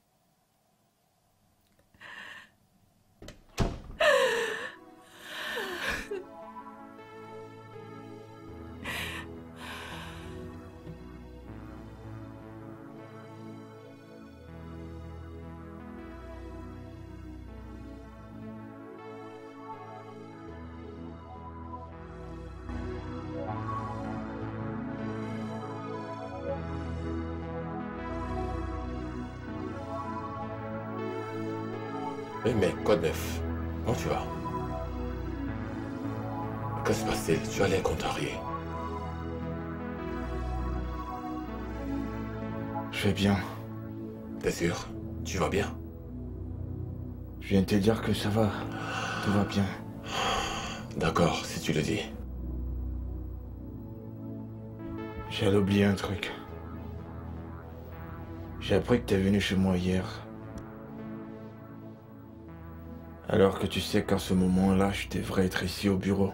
Oui, mais quoi de neuf? Comment tu vas? Que se passe-t-il? Tu as l'air contrarié. Je vais bien. T'es sûr? Tu vas bien? Je viens de te dire que ça va. Tout va bien. D'accord, si tu le dis. J'allais oublier un truc. J'ai appris que t'es venu chez moi hier. Alors que tu sais qu'en ce moment-là, je devrais être ici au bureau.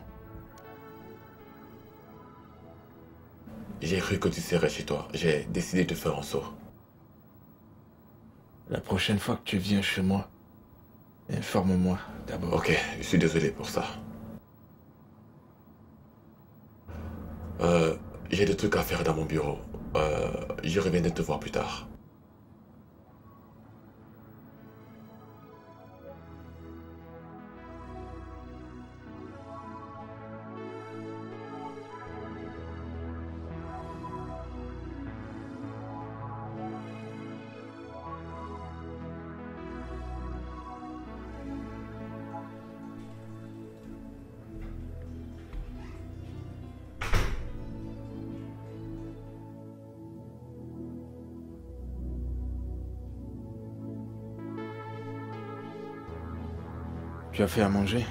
J'ai cru que tu serais chez toi. J'ai décidé de faire un saut. La prochaine fois que tu viens chez moi, informe-moi d'abord. Ok, je suis désolé pour ça. J'ai des trucs à faire dans mon bureau. Je reviendrai te voir plus tard. Tu as fait à manger?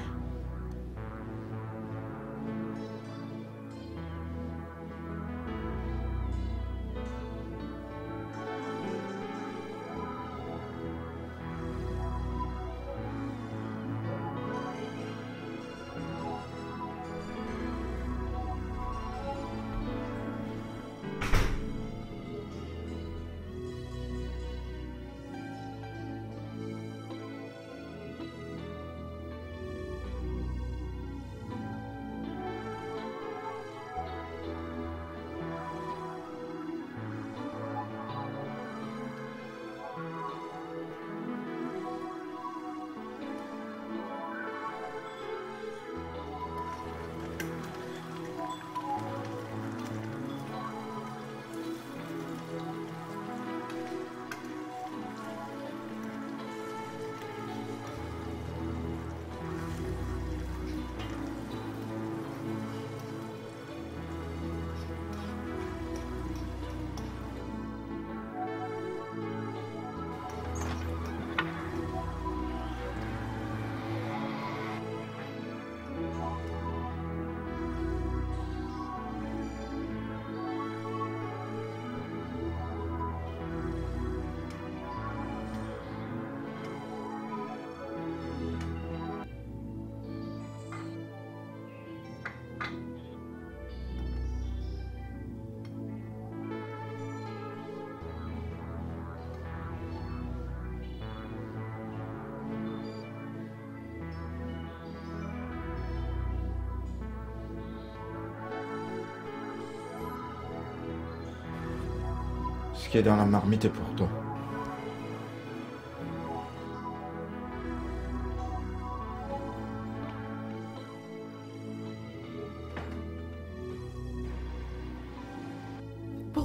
Ce qui est dans la marmite est pour toi.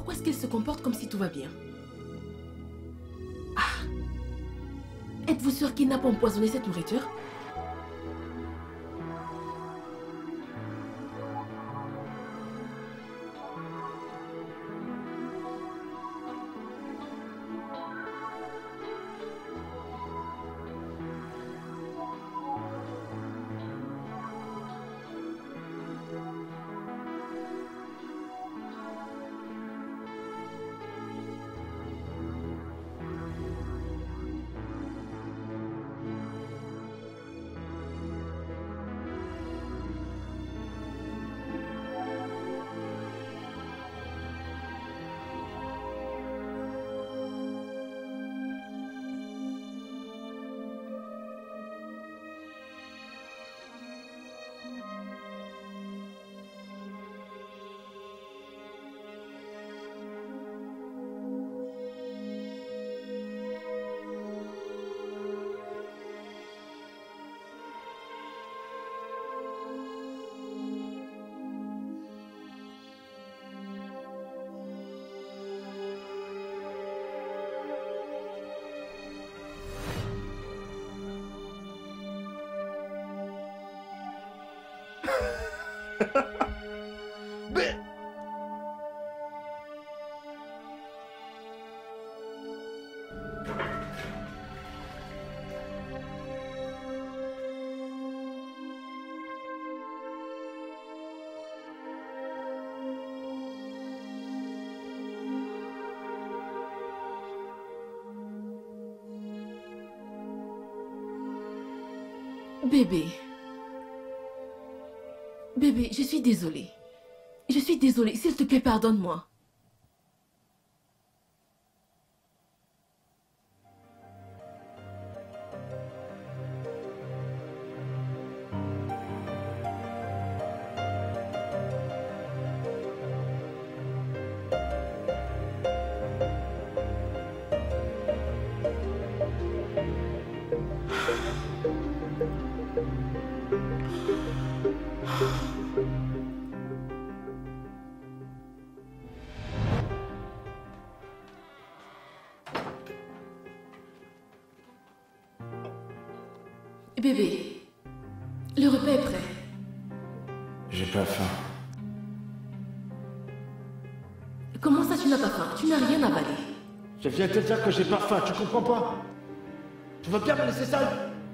Pourquoi est-ce qu'elle se comporte comme si tout va bien? Ah. Êtes-vous sûr qu'il n'a pas empoisonné cette nourriture? Mais... Bébé. Bébé, je suis désolée. Je suis désolée. S'il te plaît, pardonne-moi. Bébé, le repas est prêt. J'ai pas faim. Comment ça, tu n'as pas faim? Tu n'as rien avalé. Je viens te dire que j'ai pas faim, tu comprends pas? Tu veux bien me laisser seul?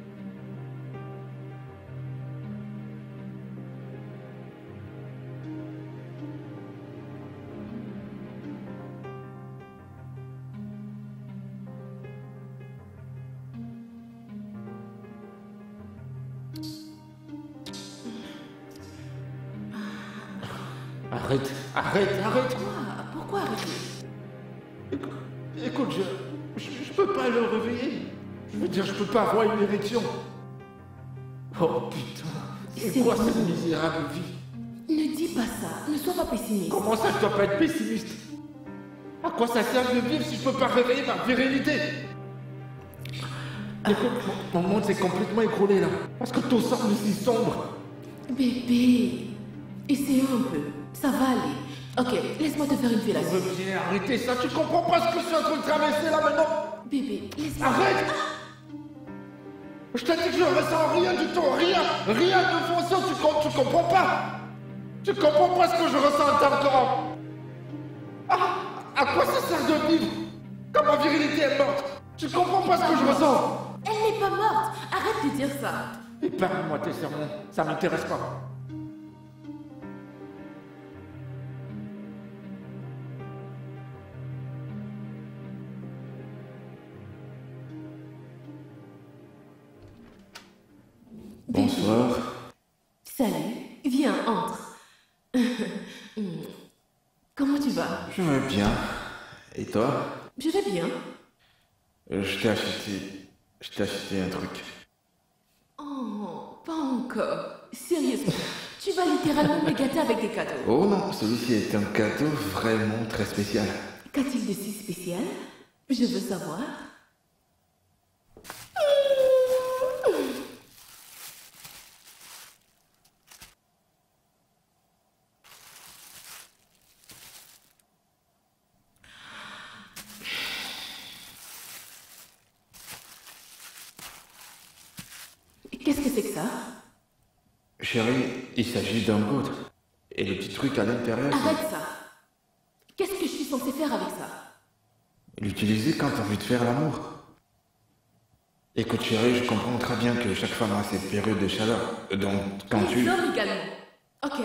Arrête, arrête. Pourquoi arrêter? Écoute, je peux pas le réveiller. Je veux dire, je peux pas avoir une érection. Oh putain, c'est quoi cette misérable vie? Ne dis pas ça, ne sois pas pessimiste. Comment ça, je dois pas être pessimiste? À quoi ça sert de vivre si je peux pas réveiller ma virilité? Écoute, mon monde s'est complètement écroulé là. Parce que tout semble si sombre. Bébé, essayons un peu. Ça va aller. Ok, laisse-moi te faire une Je fellation. veux bien arrêter ça, tu comprends pas ce que je suis en train de traverser là maintenant? Bébé, laisse-moi... Arrête! Je t'ai dit que je ressens rien du tout, rien de fonction, tu comprends pas? Tu comprends pas ce que je ressens en tant qu'homme? Ah, à quoi ça sert de vivre? Quand ma virilité est morte? Tu comprends pas ce que je ressens? Elle n'est pas morte. Arrête de dire ça. Épargne-moi tes sermons, ça m'intéresse pas. Bonsoir. Salut, viens, entre. Comment tu vas? Je vais bien. Et toi? Je vais bien. Je t'ai acheté un truc. Oh, pas encore. Sérieusement, tu vas littéralement me gâter avec des cadeaux. Oh non, celui-ci est un cadeau vraiment très spécial. Qu'a-t-il de si spécial? Je veux savoir. Qu'est-ce que c'est que ça? Chérie, il s'agit d'un goutte. Et le petit truc à l'intérieur, Arrête ça. Qu'est-ce que je suis censée faire avec ça? c'est l'utiliser quand t'as envie de faire l'amour. Écoute chérie, je comprends très bien que chaque femme a ses périodes de chaleur. Donc quand Les tu... hommes également. Ok.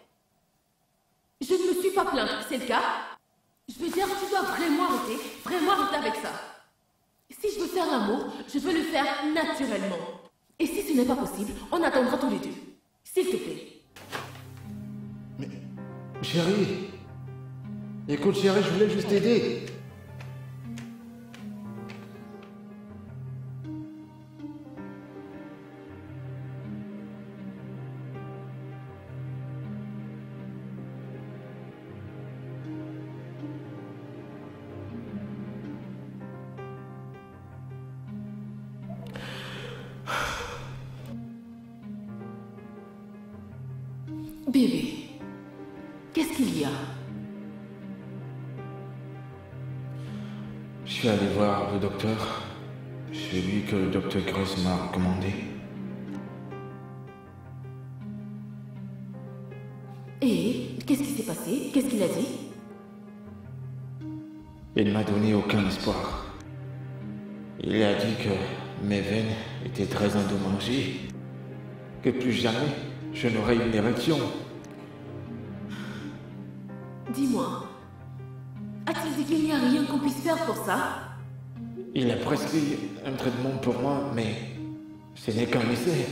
Je ne me suis pas plainte, c'est le cas? Je veux dire, tu dois vraiment arrêter avec ça. Si je veux faire l'amour, je veux le faire naturellement. Et si ce n'est pas possible, on attendra tous les deux. S'il te plaît. Mais... Chérie... Écoute chérie, je voulais juste t'aider. Bébé, qu'est-ce qu'il y a? Je suis allé voir le docteur. C'est lui que le docteur Gross m'a recommandé. Et qu'est-ce qui s'est passé? Qu'est-ce qu'il a dit? Il m'a donné aucun espoir. Il a dit que mes veines étaient très endommagées. Que plus jamais je n'aurais une érection. Dis-moi, a-t-il dit qu'il n'y a rien qu'on puisse faire pour ça? Il a prescrit un traitement pour moi, mais ce n'est qu'un essai.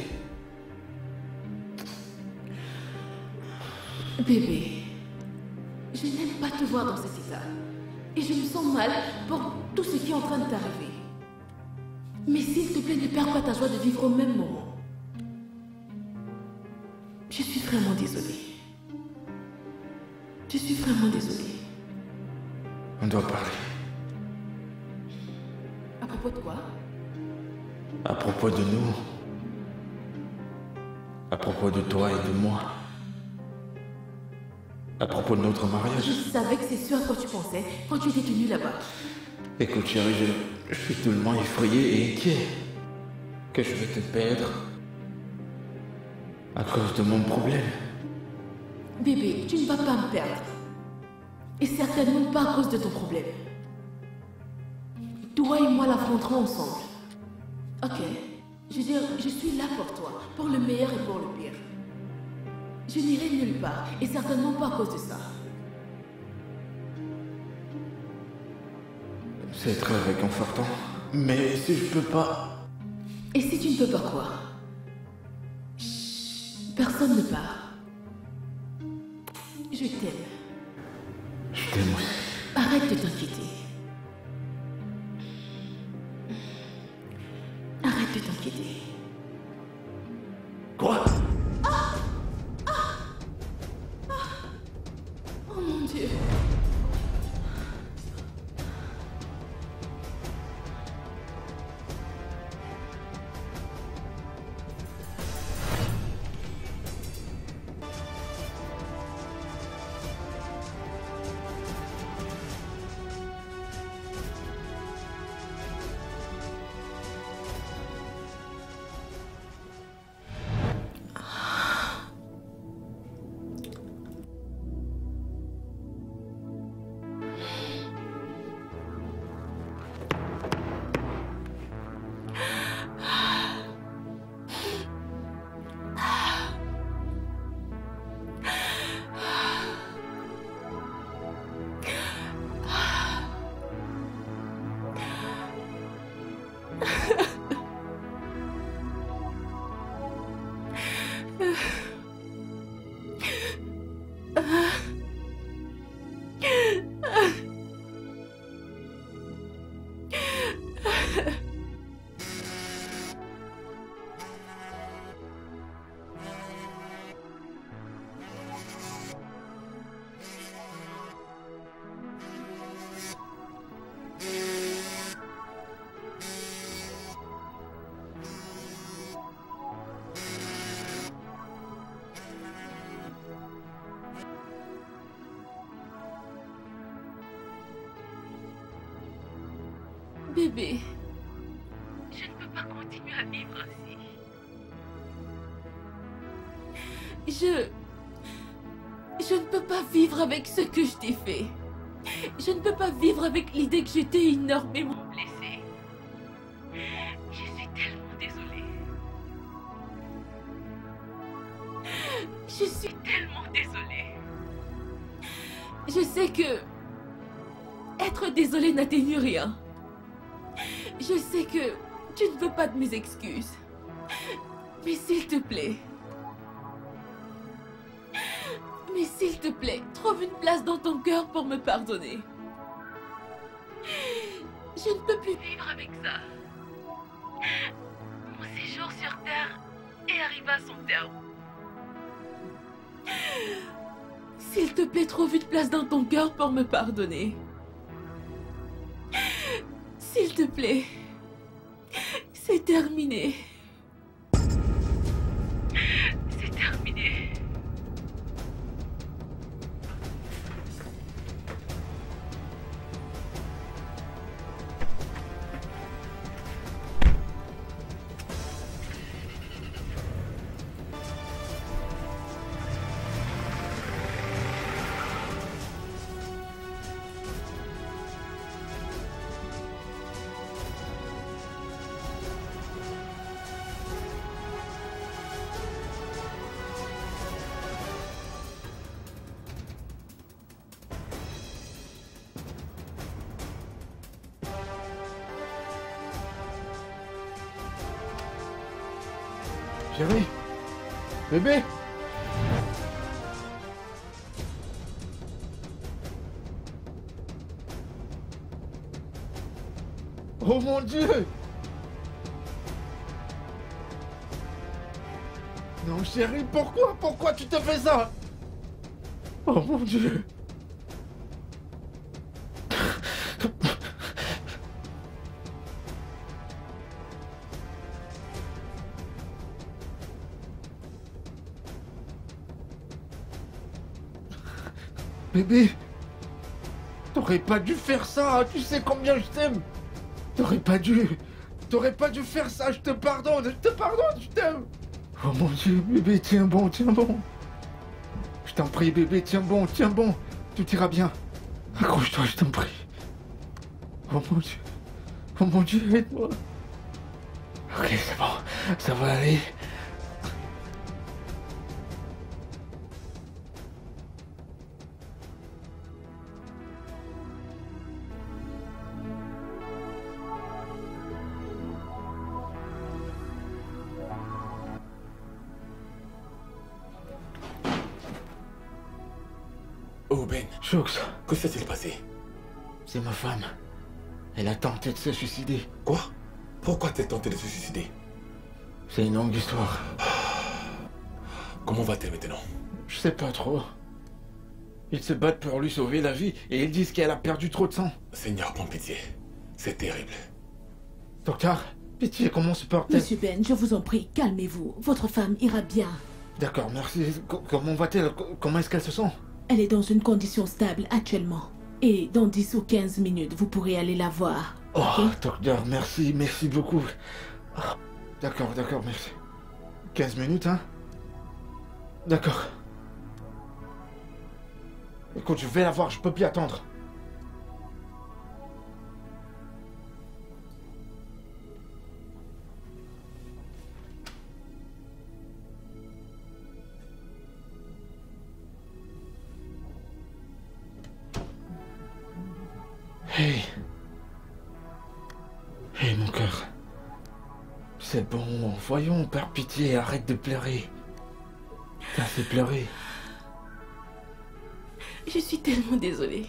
Bébé, je n'aime pas te voir dans cet état. Et je me sens mal pour tout ce qui est en train de t'arriver. Mais s'il te plaît, ne perds pas ta joie de vivre au même moment. Je suis vraiment désolée. Je suis vraiment désolée. On doit parler. À propos de quoi? À propos de nous. À propos de toi et de moi. À propos de notre Je mariage. savais que c'est ce à quoi tu pensais quand tu étais tenu là-bas. Écoute chérie, je suis tellement effrayé et inquiet que je vais te perdre à cause de mon problème. Bébé, tu ne vas pas me perdre. Et certainement pas à cause de ton problème. Toi et moi l'affronterons ensemble. Ok. Je veux dire, je suis là pour toi, pour le meilleur et pour le pire. Je n'irai nulle part, et certainement pas à cause de ça. C'est très réconfortant. Mais si je peux pas... Et si tu ne peux pas quoi? Chut, personne ne part. Je t'aime. Je t'aime aussi. Arrête de t'inquiéter. Arrête de t'inquiéter. Quoi? Oh mon Dieu. Bébé. Je ne peux pas continuer à vivre ainsi. Je ne peux pas vivre avec ce que je t'ai fait. Je ne peux pas vivre avec l'idée que je t'ai énormément blessée. Je suis tellement désolée. Je suis tellement désolée. Je sais que être désolée n'atténue rien. Je sais que tu ne veux pas de mes excuses. Mais s'il te plaît... Mais s'il te plaît, trouve une place dans ton cœur pour me pardonner. Je ne peux plus vivre avec ça. Mon séjour sur Terre est arrivé à son terme. S'il te plaît, trouve une place dans ton cœur pour me pardonner. S'il te plaît. C'est terminé. C'est terminé. Chérie, bébé. Oh mon Dieu! Non chérie, pourquoi? Pourquoi tu te fais ça? Oh mon Dieu! Bébé, t'aurais pas dû faire ça, tu sais combien je t'aime. T'aurais pas dû faire ça, je te pardonne, je t'aime. Oh mon Dieu, bébé, tiens bon. Je t'en prie, bébé, tiens bon, tout ira bien. Accroche-toi, je t'en prie. Oh mon Dieu, aide-moi. Ok, c'est bon, ça va aller. Oh Ben, Choux, que s'est-il passé? c'est ma femme. Elle a tenté de se suicider. Quoi? Pourquoi t'es tenté de se suicider? C'est une longue histoire. Comment va-t-elle maintenant? Je sais pas trop. Ils se battent pour lui sauver la vie et ils disent qu'elle a perdu trop de sang. Seigneur, prends pitié. C'est terrible. Docteur, pitié, comment se porte-t-elle? Monsieur Ben, je vous en prie, calmez-vous. Votre femme ira bien. D'accord, merci. Comment va-t-elle? Comment est-ce qu'elle se sent? Elle est dans une condition stable actuellement. Et dans 10 ou 15 minutes, vous pourrez aller la voir. Oh, Ok? docteur, merci beaucoup. Ah, d'accord, merci. 15 minutes, hein? D'accord. Écoute, je vais la voir, je peux plus attendre. Hey. Hey, mon cœur. C'est bon, voyons, par pitié, arrête de pleurer. T'as fait pleurer. Je suis tellement désolée.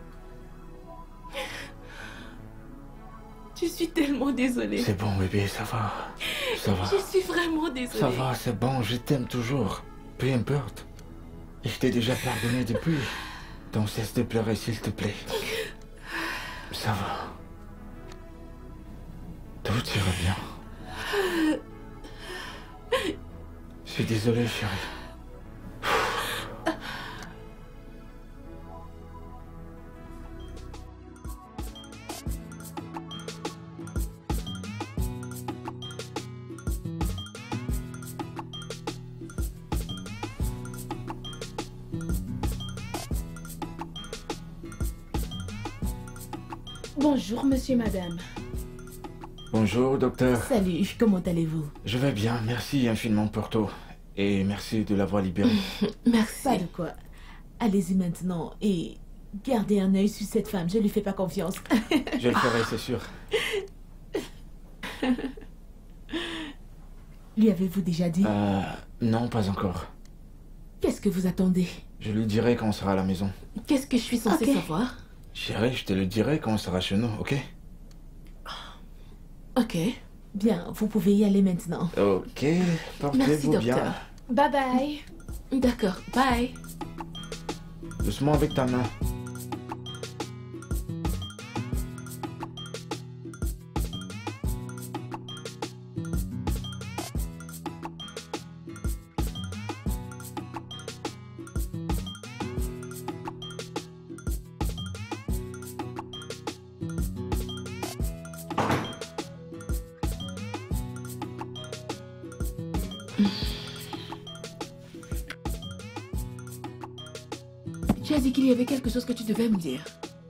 Je suis tellement désolée. C'est bon, bébé, ça va. Ça va. Je suis vraiment désolée. Ça va, c'est bon, je t'aime toujours. Peu importe. Et je t'ai déjà pardonné depuis. Donc cesse de pleurer, s'il te plaît. Ça va. Tout ira bien. Je suis désolé, chérie. Bonjour, monsieur, madame. Bonjour, docteur. Salut, comment allez-vous? Je vais bien, merci infiniment pour tout. Et merci de l'avoir libéré. Merci. Pas de quoi. Allez-y maintenant et gardez un œil sur cette femme, je lui fais pas confiance. Je le ferai, c'est sûr. Lui avez-vous déjà dit? Non, pas encore. Qu'est-ce que vous attendez? Je lui dirai quand on sera à la maison. Qu'est-ce que je suis censée savoir? Chérie, je te le dirai quand on sera chez nous, ok? Ok. Bien, vous pouvez y aller maintenant. Ok, Merci, portez-vous bien. docteur. Bye bye. D'accord, bye. Doucement avec ta main. Tu as dit qu'il y avait quelque chose que tu devais me dire.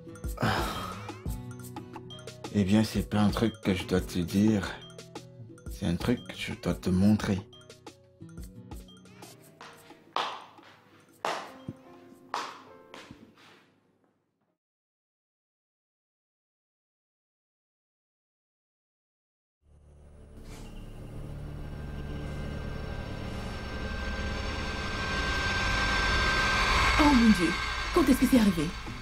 Eh bien, c'est pas un truc que je dois te dire. C'est un truc que je dois te montrer. Oh mon Dieu, quand est-ce que c'est arrivé?